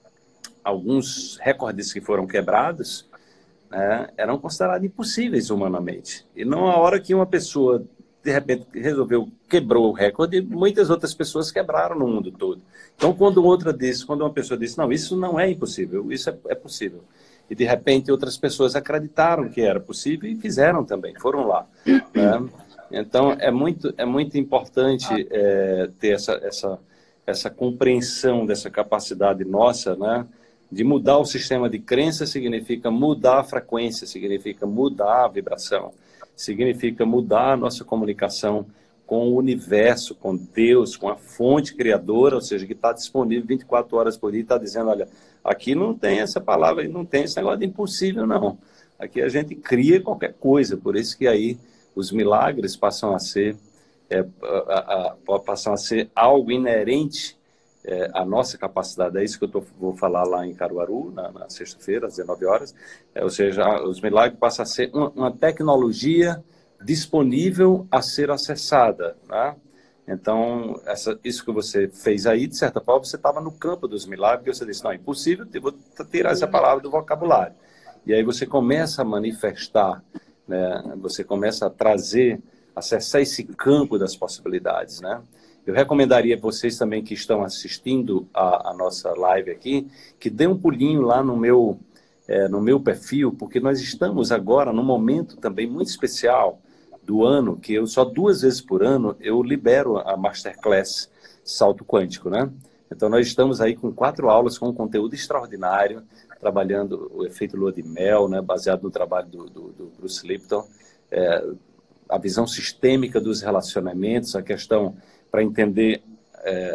alguns recordes que foram quebrados, né? Eram considerados impossíveis humanamente. E não a hora que uma pessoa, de repente, resolveu, quebrou o recorde, muitas outras pessoas quebraram no mundo todo. Então, quando outra disse, quando uma pessoa disse, não, isso não é impossível, isso é, é possível. E, de repente, outras pessoas acreditaram que era possível e fizeram também, foram lá, né? Então, é muito, é muito importante é, ter essa, essa, essa compreensão dessa capacidade nossa, né? De mudar o sistema de crença significa mudar a frequência, significa mudar a vibração, significa mudar a nossa comunicação com o universo, com Deus, com a fonte criadora, ou seja, que está disponível vinte e quatro horas por dia, está dizendo, olha, aqui não tem essa palavra, não tem esse negócio de impossível, não. Aqui a gente cria qualquer coisa, por isso que aí os milagres passam a ser, é, a, a, passam a ser algo inerente é, à nossa capacidade. É isso que eu tô, vou falar lá em Caruaru, na, na sexta-feira, às dezenove horas, é, ou seja, os milagres passam a ser uma, uma tecnologia disponível a ser acessada, né? Então, essa, isso que você fez aí, de certa forma, você estava no campo dos milagres, você disse, não, é impossível, eu vou tirar essa palavra do vocabulário. E aí você começa a manifestar, né? Você começa a trazer, acessar esse campo das possibilidades, né? Eu recomendaria vocês também que estão assistindo a, a nossa live aqui, que dê um pulinho lá no meu, é, no meu perfil, porque nós estamos agora num momento também muito especial do ano, que eu só duas vezes por ano eu libero a Masterclass Salto Quântico, né? Então nós estamos aí com quatro aulas com um conteúdo extraordinário, trabalhando o efeito lua de mel, né? Baseado no trabalho do, do, do Bruce Lipton, é, a visão sistêmica dos relacionamentos, a questão para entender é,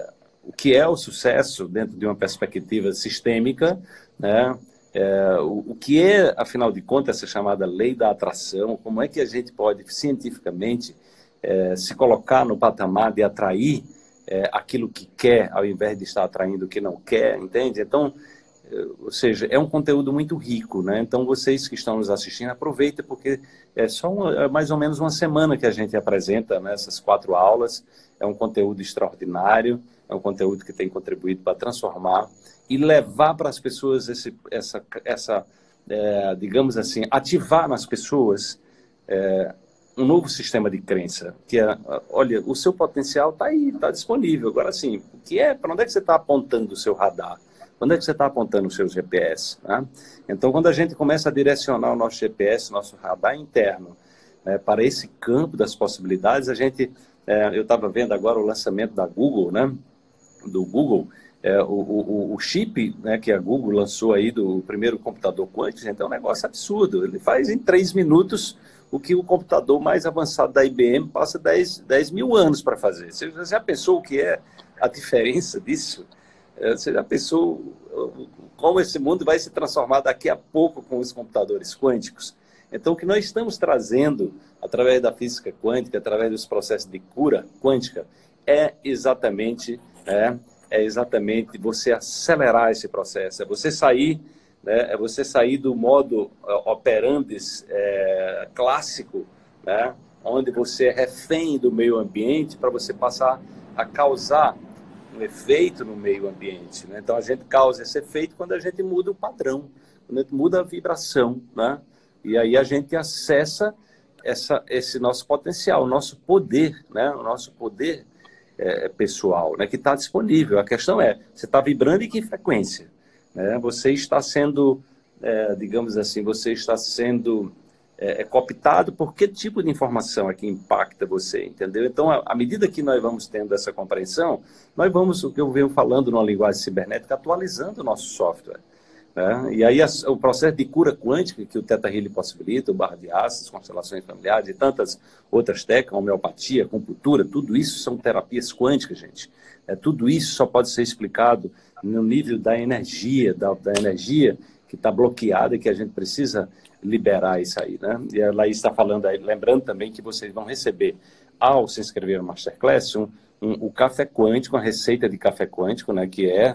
o que é o sucesso dentro de uma perspectiva sistêmica, né? É, o, o que é, afinal de contas, essa chamada lei da atração, como é que a gente pode, cientificamente, é, se colocar no patamar de atrair é, aquilo que quer, ao invés de estar atraindo o que não quer, entende? Então, é, ou seja, é um conteúdo muito rico, né? Então, vocês que estão nos assistindo, aproveitem, porque é só uma, é mais ou menos uma semana que a gente apresenta, né, essas quatro aulas. É um conteúdo extraordinário, é um conteúdo que tem contribuído para transformar e levar para as pessoas esse, essa, essa é, digamos assim, ativar nas pessoas é, um novo sistema de crença, que é, olha, o seu potencial está aí, está disponível. Agora, sim, o que é, para onde é que você está apontando o seu radar? Onde é que você está apontando o seu G P S? Né? Então, quando a gente começa a direcionar o nosso G P S, nosso radar interno, né, para esse campo das possibilidades, a gente, é, eu estava vendo agora o lançamento da Google, né, do Google, É, o, o, o chip, né, que a Google lançou aí do primeiro computador quântico, gente, é um negócio absurdo. Ele faz em três minutos o que o computador mais avançado da I B M passa dez mil anos para fazer. Você já pensou o que é a diferença disso? É, você já pensou como esse mundo vai se transformar daqui a pouco com os computadores quânticos? Então, o que nós estamos trazendo através da física quântica, através dos processos de cura quântica, é exatamente... É, é exatamente você acelerar esse processo, é você sair, né, é você sair do modo uh, operandis é, clássico, né, onde você é refém do meio ambiente, para você passar a causar um efeito no meio ambiente. Né? Então, a gente causa esse efeito quando a gente muda o padrão, quando a gente muda a vibração, né? E aí a gente acessa essa, esse nosso potencial, o nosso poder, né? O nosso poder É, pessoal, né, que está disponível. A questão é, você está vibrando em que frequência? Né? Você está sendo, é, digamos assim, você está sendo é, é, cooptado por que tipo de informação é que impacta você, entendeu? Então, à medida que nós vamos tendo essa compreensão, nós vamos, o que eu venho falando numa linguagem cibernética, atualizando o nosso software. Né? E aí a, o processo de cura quântica que o Theta Healing possibilita, o barra de ácidos, constelações familiares e tantas outras técnicas, homeopatia, acupuntura, tudo isso são terapias quânticas, gente. É, tudo isso só pode ser explicado no nível da energia, da, da energia que está bloqueada e que a gente precisa liberar isso aí. Né? E a Laís está falando aí, lembrando também que vocês vão receber, ao se inscrever no Masterclass, um, um, o café quântico, uma receita de café quântico, né, que é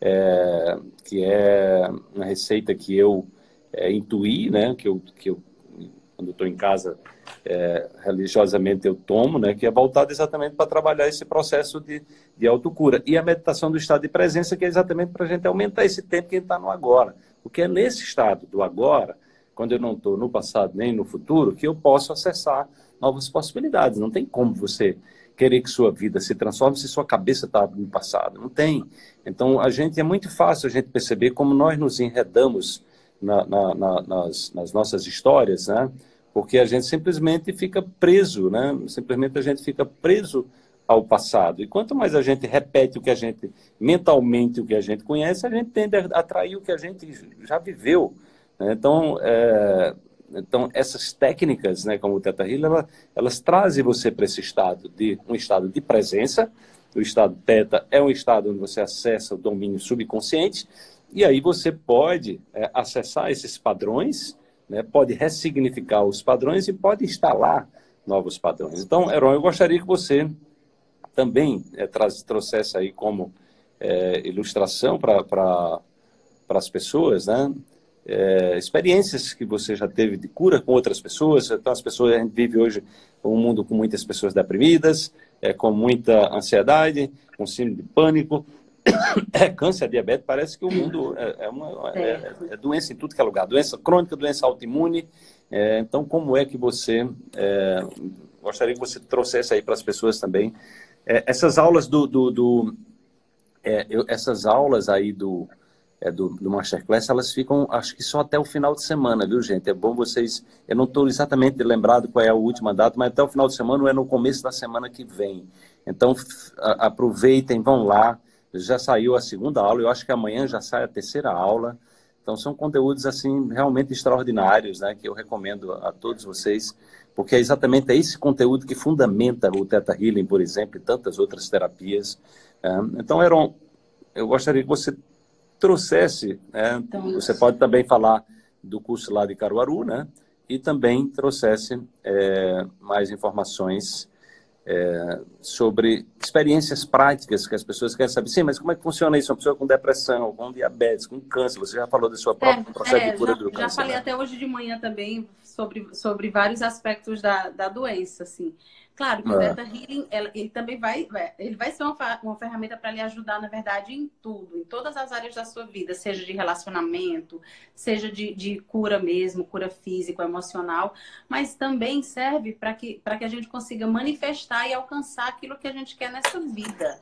É, que é uma receita que eu é, intuí, né, que eu, que eu quando estou em casa, é, religiosamente eu tomo, né, que é voltado exatamente para trabalhar esse processo de, de autocura. E a meditação do estado de presença, que é exatamente para a gente aumentar esse tempo que a gente está no agora. Porque é nesse estado do agora, quando eu não estou no passado nem no futuro, que eu posso acessar novas possibilidades. Não tem como você querer que sua vida se transforme se sua cabeça está no passado. Não tem. Então, a gente, é muito fácil a gente perceber como nós nos enredamos na, na, na, nas, nas nossas histórias, né? Porque a gente simplesmente fica preso, né? Simplesmente a gente fica preso ao passado. E quanto mais a gente repete o que a gente, mentalmente o que a gente conhece, a gente tende a atrair o que a gente já viveu. Né? Então, é... Então, essas técnicas, né, como o Theta Healing, elas, elas trazem você para esse estado, de um estado de presença. O estado Theta é um estado onde você acessa o domínio subconsciente, e aí você pode é, acessar esses padrões, né, pode ressignificar os padrões e pode instalar novos padrões. Então, Heron, eu gostaria que você também é, traz, trouxesse aí como é, ilustração para para as pessoas, né? É, experiências que você já teve de cura com outras pessoas. Então, as pessoas, a gente vive hoje um mundo com muitas pessoas deprimidas, é, com muita ansiedade, com síndrome de pânico, é, câncer, diabetes. Parece que o mundo é, é, uma, é, é doença em tudo que é lugar, doença crônica, doença autoimune. É, então, como é que você, é, gostaria que você trouxesse aí para as pessoas também, é, essas aulas do, do, do é, eu, essas aulas aí do É, do, do Masterclass, elas ficam, acho que só até o final de semana, viu, gente? É bom vocês... Eu não estou exatamente lembrado qual é a última data, mas até o final de semana ou é no começo da semana que vem. Então, a, aproveitem, vão lá. Já saiu a segunda aula, eu acho que amanhã já sai a terceira aula. Então, são conteúdos, assim, realmente extraordinários, né? Que eu recomendo a, a todos vocês, porque é exatamente esse conteúdo que fundamenta o Theta Healing, por exemplo, e tantas outras terapias, É, então, Heron, eu gostaria que você trouxesse, né? Então, Você pode também falar do curso lá de Caruaru, né? E também trouxesse é, mais informações é, sobre experiências práticas que as pessoas querem saber. Sim, mas como é que funciona isso? Uma pessoa com depressão, com diabetes, com câncer. Você já falou do seu próprio processo É, de é, cura já, do já câncer, falei né? até hoje de manhã também sobre, sobre vários aspectos da, da doença, assim. Claro que o É. Theta Healing, ela- ele também vai, vai- ele vai ser uma, fa- uma ferramenta para lhe ajudar, na verdade, em tudo, em todas as áreas da sua vida, seja de relacionamento, seja de, de cura mesmo, cura física, emocional, mas também serve para que, para que a gente consiga manifestar e alcançar aquilo que a gente quer nessa vida.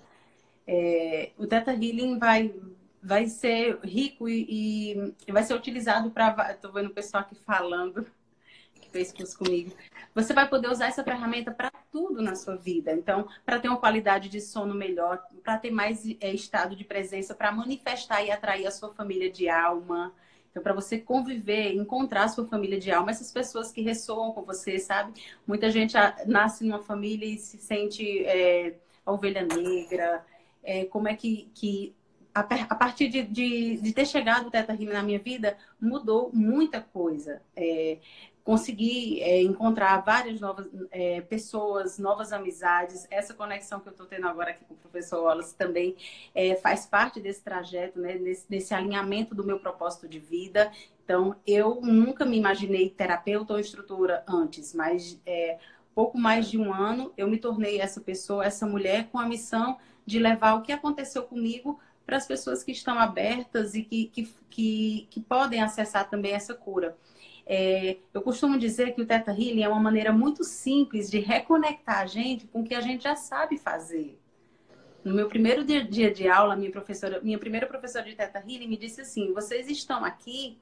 É, o Theta Healing vai, vai ser rico e, e vai ser utilizado para. Estou vendo o pessoal aqui falando, que fez curso comigo. Você vai poder usar essa ferramenta para tudo na sua vida. Então, para ter uma qualidade de sono melhor, para ter mais é, estado de presença, para manifestar e atrair a sua família de alma. Então, para você conviver, encontrar a sua família de alma, essas pessoas que ressoam com você, sabe? Muita gente ah, nasce numa família e se sente é, a ovelha negra. É, como é que, que a, a partir de, de, de ter chegado o Theta Healing na minha vida, mudou muita coisa. É, consegui é, encontrar várias novas é, pessoas, novas amizades. Essa conexão que eu estou tendo agora aqui com o professor Wallace também é, faz parte desse trajeto, né, desse, desse alinhamento do meu propósito de vida. Então, eu nunca me imaginei terapeuta ou instrutora antes, mas é, pouco mais de um ano eu me tornei essa pessoa, essa mulher com a missão de levar o que aconteceu comigo para as pessoas que estão abertas e que, que, que, que podem acessar também essa cura. É, eu costumo dizer que o Theta Healing é uma maneira muito simples de reconectar a gente com o que a gente já sabe fazer. No meu primeiro dia de aula, minha professora, minha primeira professora de Theta Healing me disse assim: vocês estão aqui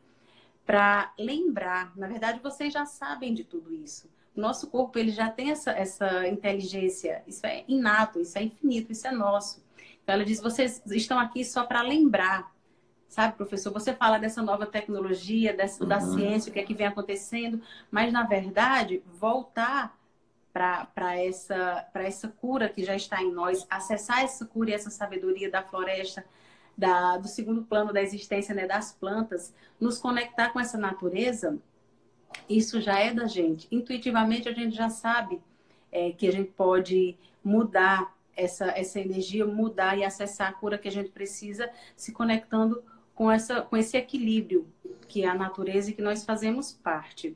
para lembrar. Na verdade, vocês já sabem de tudo isso. O nosso corpo ele já tem essa, essa inteligência. Isso é inato, isso é infinito, isso é nosso. Então, ela diz: vocês estão aqui só para lembrar. Sabe, professor, você fala dessa nova tecnologia, dessa, da Uhum. ciência, o que é que vem acontecendo, mas, na verdade, voltar para essa, para essa cura que já está em nós, acessar essa cura e essa sabedoria da floresta, da, do segundo plano da existência, né, das plantas, nos conectar com essa natureza, isso já é da gente. Intuitivamente, a gente já sabe é, que a gente pode mudar essa, essa energia, mudar e acessar a cura que a gente precisa, se conectando com, essa, com esse equilíbrio que é a natureza e que nós fazemos parte.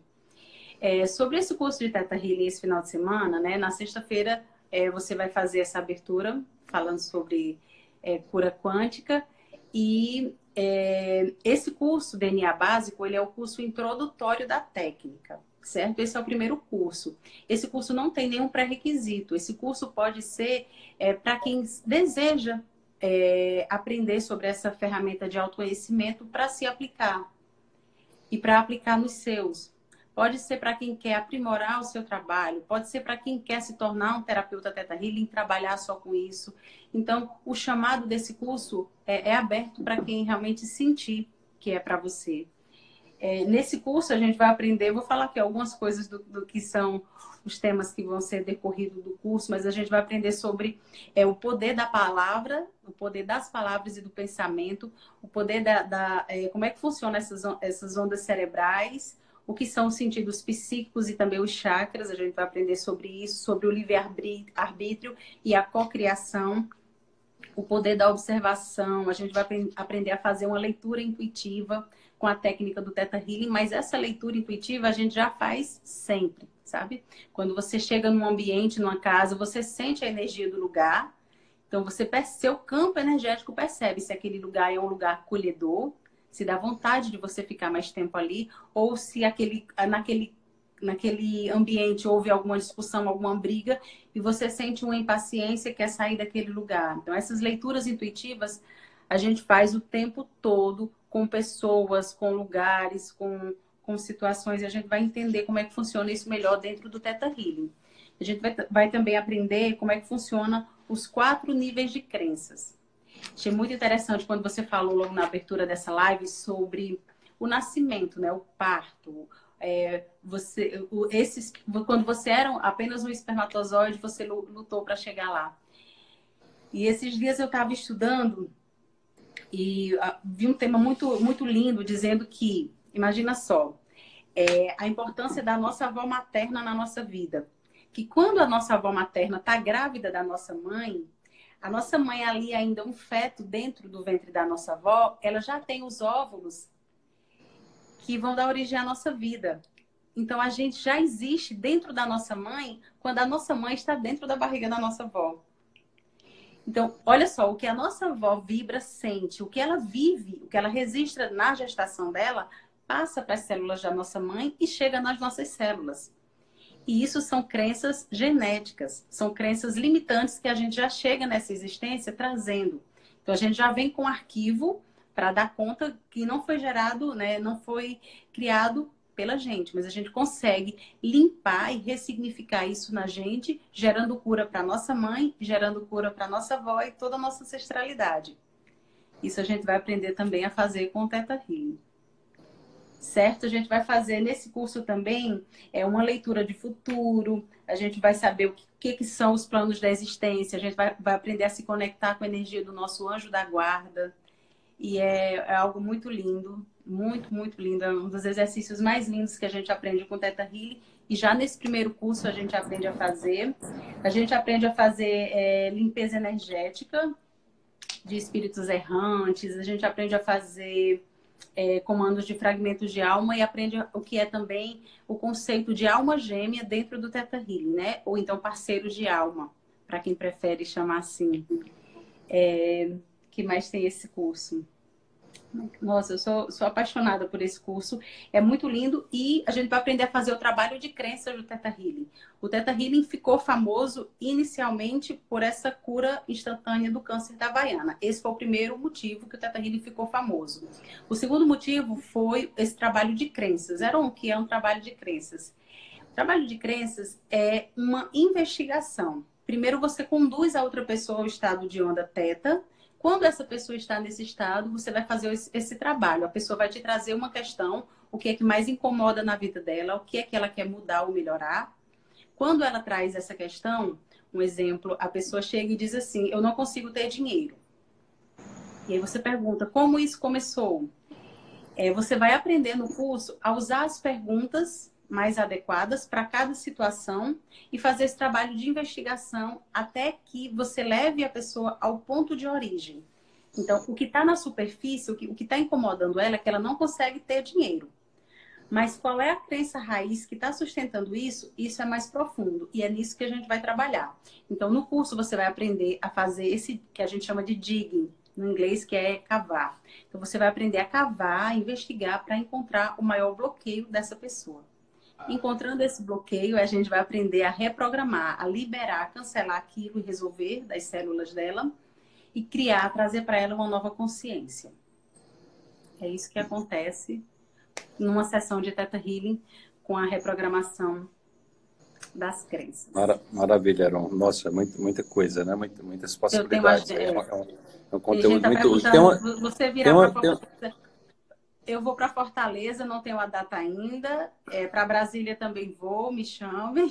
É, sobre esse curso de Theta Healing esse final de semana, né, na sexta-feira é, você vai fazer essa abertura falando sobre é, cura quântica e é, esse curso D N A básico, ele é o curso introdutório da técnica, certo? Esse é o primeiro curso. Esse curso não tem nenhum pré-requisito. Esse curso pode ser é, para quem deseja é, aprender sobre essa ferramenta de autoconhecimento para se aplicar e para aplicar nos seus. Pode ser para quem quer aprimorar o seu trabalho, pode ser para quem quer se tornar um terapeuta Theta Healing, trabalhar só com isso. Então, o chamado desse curso é, é aberto para quem realmente sentir que é para você. É, nesse curso, a gente vai aprender, vou falar aqui algumas coisas do, do que são os temas que vão ser decorridos do curso, mas a gente vai aprender sobre é, o poder da palavra, o poder das palavras e do pensamento, o poder da... da é, como é que funcionam essas, essas ondas cerebrais, o que são os sentidos psíquicos e também os chakras, a gente vai aprender sobre isso, sobre o livre-arbítrio e a cocriação, o poder da observação, a gente vai aprender a fazer uma leitura intuitiva com a técnica do Theta Healing, mas essa leitura intuitiva a gente já faz sempre, sabe? Quando você chega num ambiente, numa casa, você sente a energia do lugar, então você seu campo energético percebe se aquele lugar é um lugar acolhedor, se dá vontade de você ficar mais tempo ali, ou se aquele, naquele, naquele ambiente houve alguma discussão, alguma briga, e você sente uma impaciência e quer sair daquele lugar. Então, essas leituras intuitivas a gente faz o tempo todo com pessoas, com lugares, com, com situações, e a gente vai entender como é que funciona isso melhor dentro do Theta Healing. A gente vai, vai também aprender como é que funciona os quatro níveis de crenças. Achei muito interessante quando você falou logo na abertura dessa live sobre o nascimento, né? O parto. É, você, o, esses, quando você era apenas um espermatozoide, você lutou para chegar lá. E esses dias eu estava estudando e uh, vi um tema muito, muito lindo, dizendo que, imagina só, é, a importância da nossa avó materna na nossa vida. Que quando a nossa avó materna está grávida da nossa mãe, a nossa mãe ali ainda um feto dentro do ventre da nossa avó, ela já tem os óvulos que vão dar origem à nossa vida. Então, a gente já existe dentro da nossa mãe quando a nossa mãe está dentro da barriga da nossa avó. Então, olha só, o que a nossa avó vibra, sente, o que ela vive, o que ela registra na gestação dela, passa para as células da nossa mãe e chega nas nossas células. E isso são crenças genéticas, são crenças limitantes que a gente já chega nessa existência trazendo. Então, a gente já vem com um arquivo para dar conta que não foi gerado, né, não foi criado pela gente, mas a gente consegue limpar e ressignificar isso na gente, gerando cura para nossa mãe, gerando cura para nossa avó e toda a nossa ancestralidade. Isso a gente vai aprender também a fazer com o Theta Healing. Certo? A gente vai fazer nesse curso também é uma leitura de futuro, a gente vai saber o que, que são os planos da existência, a gente vai, vai aprender a se conectar com a energia do nosso anjo da guarda. E é, é algo muito lindo, muito, muito lindo. É um dos exercícios mais lindos que a gente aprende com o Theta Healing. E já nesse primeiro curso a gente aprende a fazer. A gente aprende a fazer é, limpeza energética de espíritos errantes. A gente aprende a fazer é, comandos de fragmentos de alma e aprende o que é também o conceito de alma gêmea dentro do Theta Healing, né? Ou então parceiros de alma, para quem prefere chamar assim. É... que mais tem esse curso? Nossa, eu sou, sou apaixonada por esse curso. É muito lindo e a gente vai aprender a fazer o trabalho de crenças do Theta Healing. O Theta Healing ficou famoso inicialmente por essa cura instantânea do câncer da Havaiana. Esse foi o primeiro motivo que o Theta Healing ficou famoso. O segundo motivo foi esse trabalho de crenças. Era um que é um trabalho de crenças. O trabalho de crenças é uma investigação. Primeiro você conduz a outra pessoa ao estado de onda Theta. Quando essa pessoa está nesse estado, você vai fazer esse, esse trabalho. A pessoa vai te trazer uma questão, o que é que mais incomoda na vida dela, o que é que ela quer mudar ou melhorar. Quando ela traz essa questão, um exemplo, a pessoa chega e diz assim, eu não consigo ter dinheiro. E aí você pergunta, como isso começou? É, você vai aprender no curso a usar as perguntas mais adequadas para cada situação e fazer esse trabalho de investigação até que você leve a pessoa ao ponto de origem. Então, o que está na superfície, o que está incomodando ela é que ela não consegue ter dinheiro. Mas qual é a crença raiz que está sustentando isso? Isso é mais profundo e é nisso que a gente vai trabalhar. Então, no curso você vai aprender a fazer esse que a gente chama de digging, no inglês, que é cavar. Então, você vai aprender a cavar, a investigar para encontrar o maior bloqueio dessa pessoa. Encontrando esse bloqueio, a gente vai aprender a reprogramar, a liberar, a cancelar aquilo e resolver das células dela e criar, trazer para ela uma nova consciência. É isso que acontece numa sessão de Theta Healing com a reprogramação das crenças. Mara, maravilha, Aron. Nossa, muito, muita coisa, né? Muita, muitas possibilidades. Eu tenho uma... é, um, é um conteúdo tá muito... Tem uma, você virar para tem uma... Eu vou para Fortaleza, não tenho a data ainda. É, para Brasília também vou, me chamem.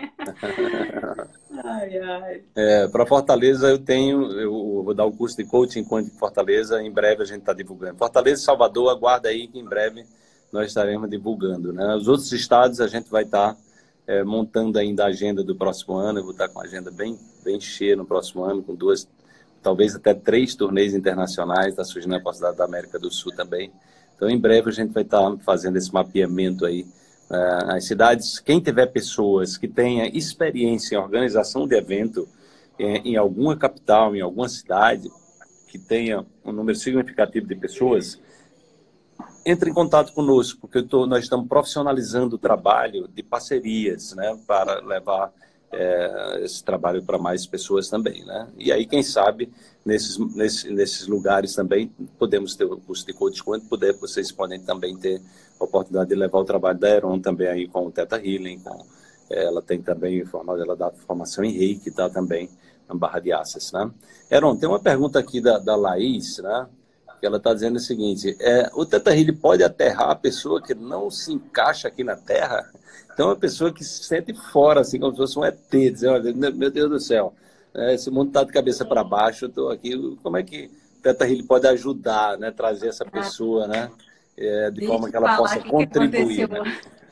ai, ai. É, para Fortaleza eu tenho, eu vou dar o curso de coaching enquanto em Fortaleza, em breve a gente está divulgando. Fortaleza e Salvador, aguarda aí que em breve nós estaremos divulgando, né? Os outros estados a gente vai estar tá, é, montando ainda a agenda do próximo ano. Eu vou estar tá com a agenda bem, bem cheia no próximo ano, com duas, talvez até três turnês internacionais, está surgindo a possibilidade da América do Sul também. Então, em breve, a gente vai estar fazendo esse mapeamento aí uh, nas cidades. Quem tiver pessoas que tenham experiência em organização de evento em, em alguma capital, em alguma cidade, que tenha um número significativo de pessoas, entre em contato conosco, porque eu tô, nós estamos profissionalizando o trabalho de parcerias, né, para levar é, esse trabalho para mais pessoas também, né? E aí, quem sabe, nesses, nesses, nesses lugares também, podemos ter o curso de coach, quando puder, vocês podem também ter a oportunidade de levar o trabalho da Aron também aí com o Theta Healing, com, ela tem também, ela dá formação em Reiki, tá, também na Barra de Aças, né? Aron, tem uma pergunta aqui da, da Laís, né? Que ela está dizendo o seguinte, é, o Theta Healing pode aterrar a pessoa que não se encaixa aqui na Terra? Então, é uma pessoa que se sente fora, assim, como se fosse um E T, dizer, olha, meu Deus do céu, É, esse mundo está de cabeça para baixo, eu estou aqui. Como é que Teta Healing pode ajudar, né? Trazer essa Ah, pessoa, né? É, de deixa forma eu que ela falar possa aqui o que aconteceu. contribuir, né?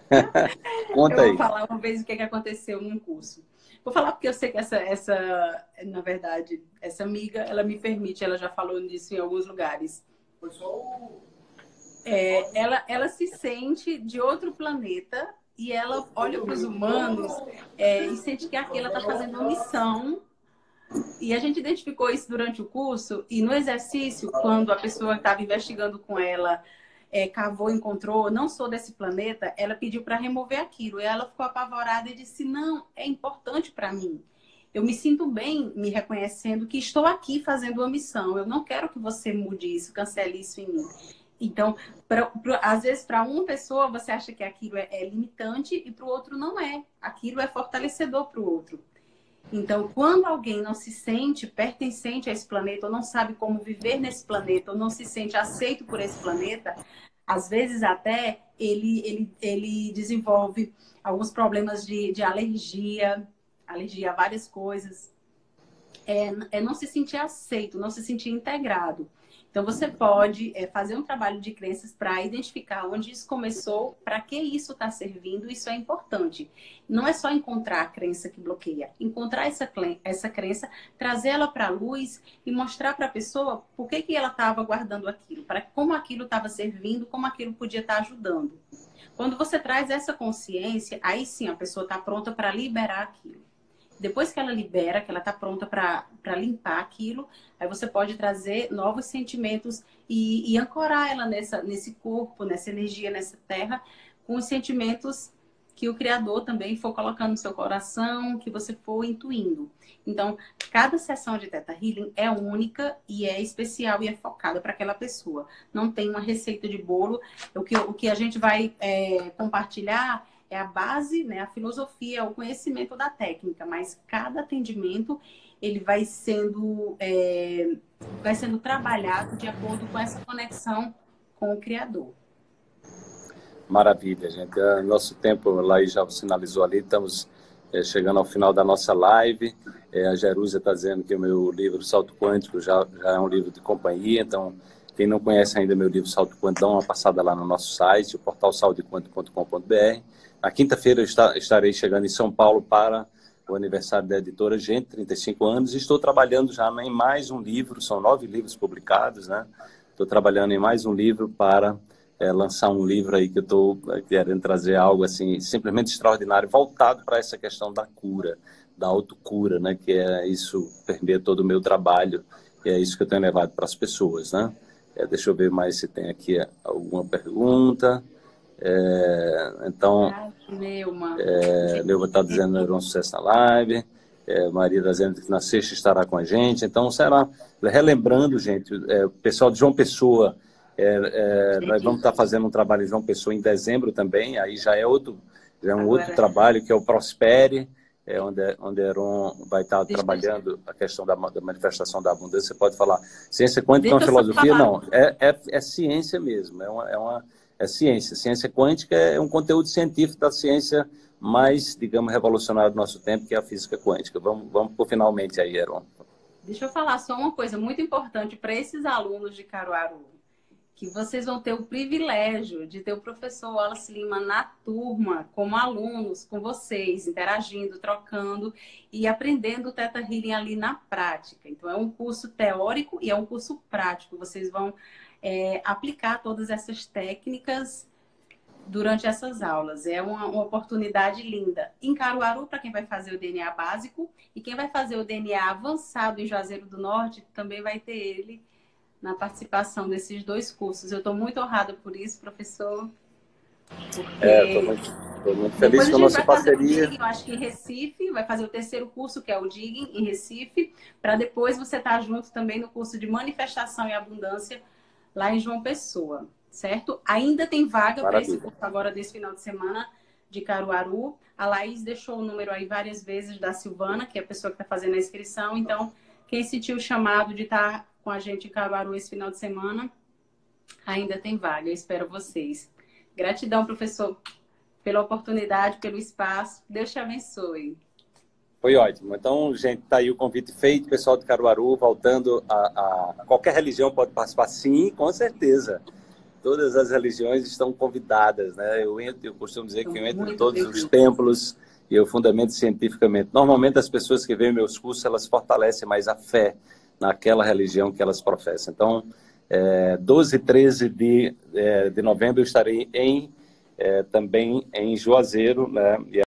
Eu Conta vou aí. falar uma vez o que aconteceu num curso. Vou falar porque eu sei que essa, essa, na verdade, essa amiga, ela me permite, ela já falou disso em alguns lugares. Foi só o... É, ela, ela se sente de outro planeta e ela olha para os humanos é, e sente que aqui ela está fazendo uma missão. E a gente identificou isso durante o curso e no exercício, quando a pessoa estava investigando com ela, é, cavou, encontrou, não sou desse planeta, ela pediu para remover aquilo. E ela ficou apavorada e disse, não, é importante para mim. Eu me sinto bem me reconhecendo que estou aqui fazendo uma missão. Eu não quero que você mude isso, cancele isso em mim. Então, pra, pra, às vezes, para uma pessoa, você acha que aquilo é, é limitante e para o outro não é. Aquilo é fortalecedor para o outro. Então, quando alguém não se sente pertencente a esse planeta, ou não sabe como viver nesse planeta, ou não se sente aceito por esse planeta, às vezes até ele, ele, ele desenvolve alguns problemas de, de alergia, alergia a várias coisas. É, é não se sentir aceito, não se sentir integrado. Então, você pode é, fazer um trabalho de crenças para identificar onde isso começou, para que isso está servindo, isso é importante. Não é só encontrar a crença que bloqueia, encontrar essa, essa crença, trazê-la para a luz e mostrar para a pessoa por que, que ela estava guardando aquilo, para como aquilo estava servindo, como aquilo podia estar ajudando. Quando você traz essa consciência, aí sim a pessoa está pronta para liberar aquilo. Depois que ela libera, que ela está pronta para limpar aquilo, aí você pode trazer novos sentimentos e, e ancorar ela nessa, nesse corpo, nessa energia, nessa terra, com os sentimentos que o Criador também for colocando no seu coração, que você for intuindo. Então, cada sessão de Theta Healing é única e é especial e é focada para aquela pessoa. Não tem uma receita de bolo. O que, o que a gente vai é, compartilhar é a base, né, a filosofia, o conhecimento da técnica, mas cada atendimento ele vai sendo, é, vai sendo trabalhado de acordo com essa conexão com o Criador. Maravilha, gente. É, nosso tempo, lá já sinalizou ali, estamos é, chegando ao final da nossa live. É, a Jerusa está dizendo que o meu livro Salto Quântico já, já é um livro de companhia, então quem não conhece ainda meu livro Salto Quântico, dá uma passada lá no nosso site, o portal salto quântico ponto com ponto br. Na quinta-feira eu estarei chegando em São Paulo para o aniversário da editora Gente, trinta e cinco anos, e estou trabalhando já em mais um livro, são nove livros publicados, né? Estou trabalhando em mais um livro para é, lançar um livro aí que eu estou querendo trazer algo assim, simplesmente extraordinário, voltado para essa questão da cura, da autocura, né? Que é isso, permeia todo o meu trabalho, e é isso que eu tenho levado para as pessoas, né? É, deixa eu ver mais se tem aqui alguma pergunta. É, então, Ai, Neuma. é, Neuva está dizendo que era um sucesso na live. É, Maria está dizendo que na sexta estará com a gente. Então, será, relembrando, gente, é, o pessoal de João Pessoa, é, é, nós vamos estar fazendo um trabalho em João Pessoa em dezembro também. Aí já é outro, já é um Agora, outro trabalho que é o Prospere, é, onde, onde Heron vai estar deixa trabalhando a questão da, da manifestação da abundância. Você pode falar, ciência quântica é uma deixa eu só filosofia? falar. Não, é, é, é ciência mesmo, é uma, é uma é ciência. Ciência quântica é um conteúdo científico da ciência mais, digamos, revolucionária do nosso tempo, que é a física quântica. Vamos, vamos por finalmente aí, Heron. Deixa eu falar só uma coisa muito importante para esses alunos de Caruaru, que vocês vão ter o privilégio de ter o professor Wallace Lima na turma, como alunos, com vocês, interagindo, trocando e aprendendo o Theta Healing ali na prática. Então, é um curso teórico e é um curso prático. Vocês vão é, aplicar todas essas técnicas durante essas aulas. É uma, uma oportunidade linda. Em Caruaru, para quem vai fazer o D N A básico, e quem vai fazer o D N A avançado em Juazeiro do Norte, também vai ter ele na participação desses dois cursos. Eu estou muito honrada por isso, professor. Porque É, estou muito, tô muito feliz depois a com a gente nossa vai fazer o parceria. Digging, eu acho que em Recife, vai fazer o terceiro curso, que é o Digging, em Recife, para depois você estar junto também no curso de Manifestação e Abundância, lá em João Pessoa, certo? Ainda tem vaga para esse curso agora desse final de semana de Caruaru. A Laís deixou o número aí várias vezes da Silvana, que é a pessoa que está fazendo a inscrição. Então, quem sentiu o chamado de estar com a gente em Caruaru esse final de semana, ainda tem vaga. Eu espero vocês. Gratidão, professor, pela oportunidade, pelo espaço. Deus te abençoe. Foi ótimo. Então, gente, tá aí o convite feito, pessoal de Caruaru, voltando a, a... Qualquer religião pode participar? Sim, com certeza. Todas as religiões estão convidadas, né? Eu, entro, eu costumo dizer que eu entro em todos os templos e eu fundamento cientificamente. Normalmente, as pessoas que veem meus cursos, elas fortalecem mais a fé naquela religião que elas professam. Então, é, doze e treze de, é, de novembro, eu estarei em, é, também em Juazeiro, né?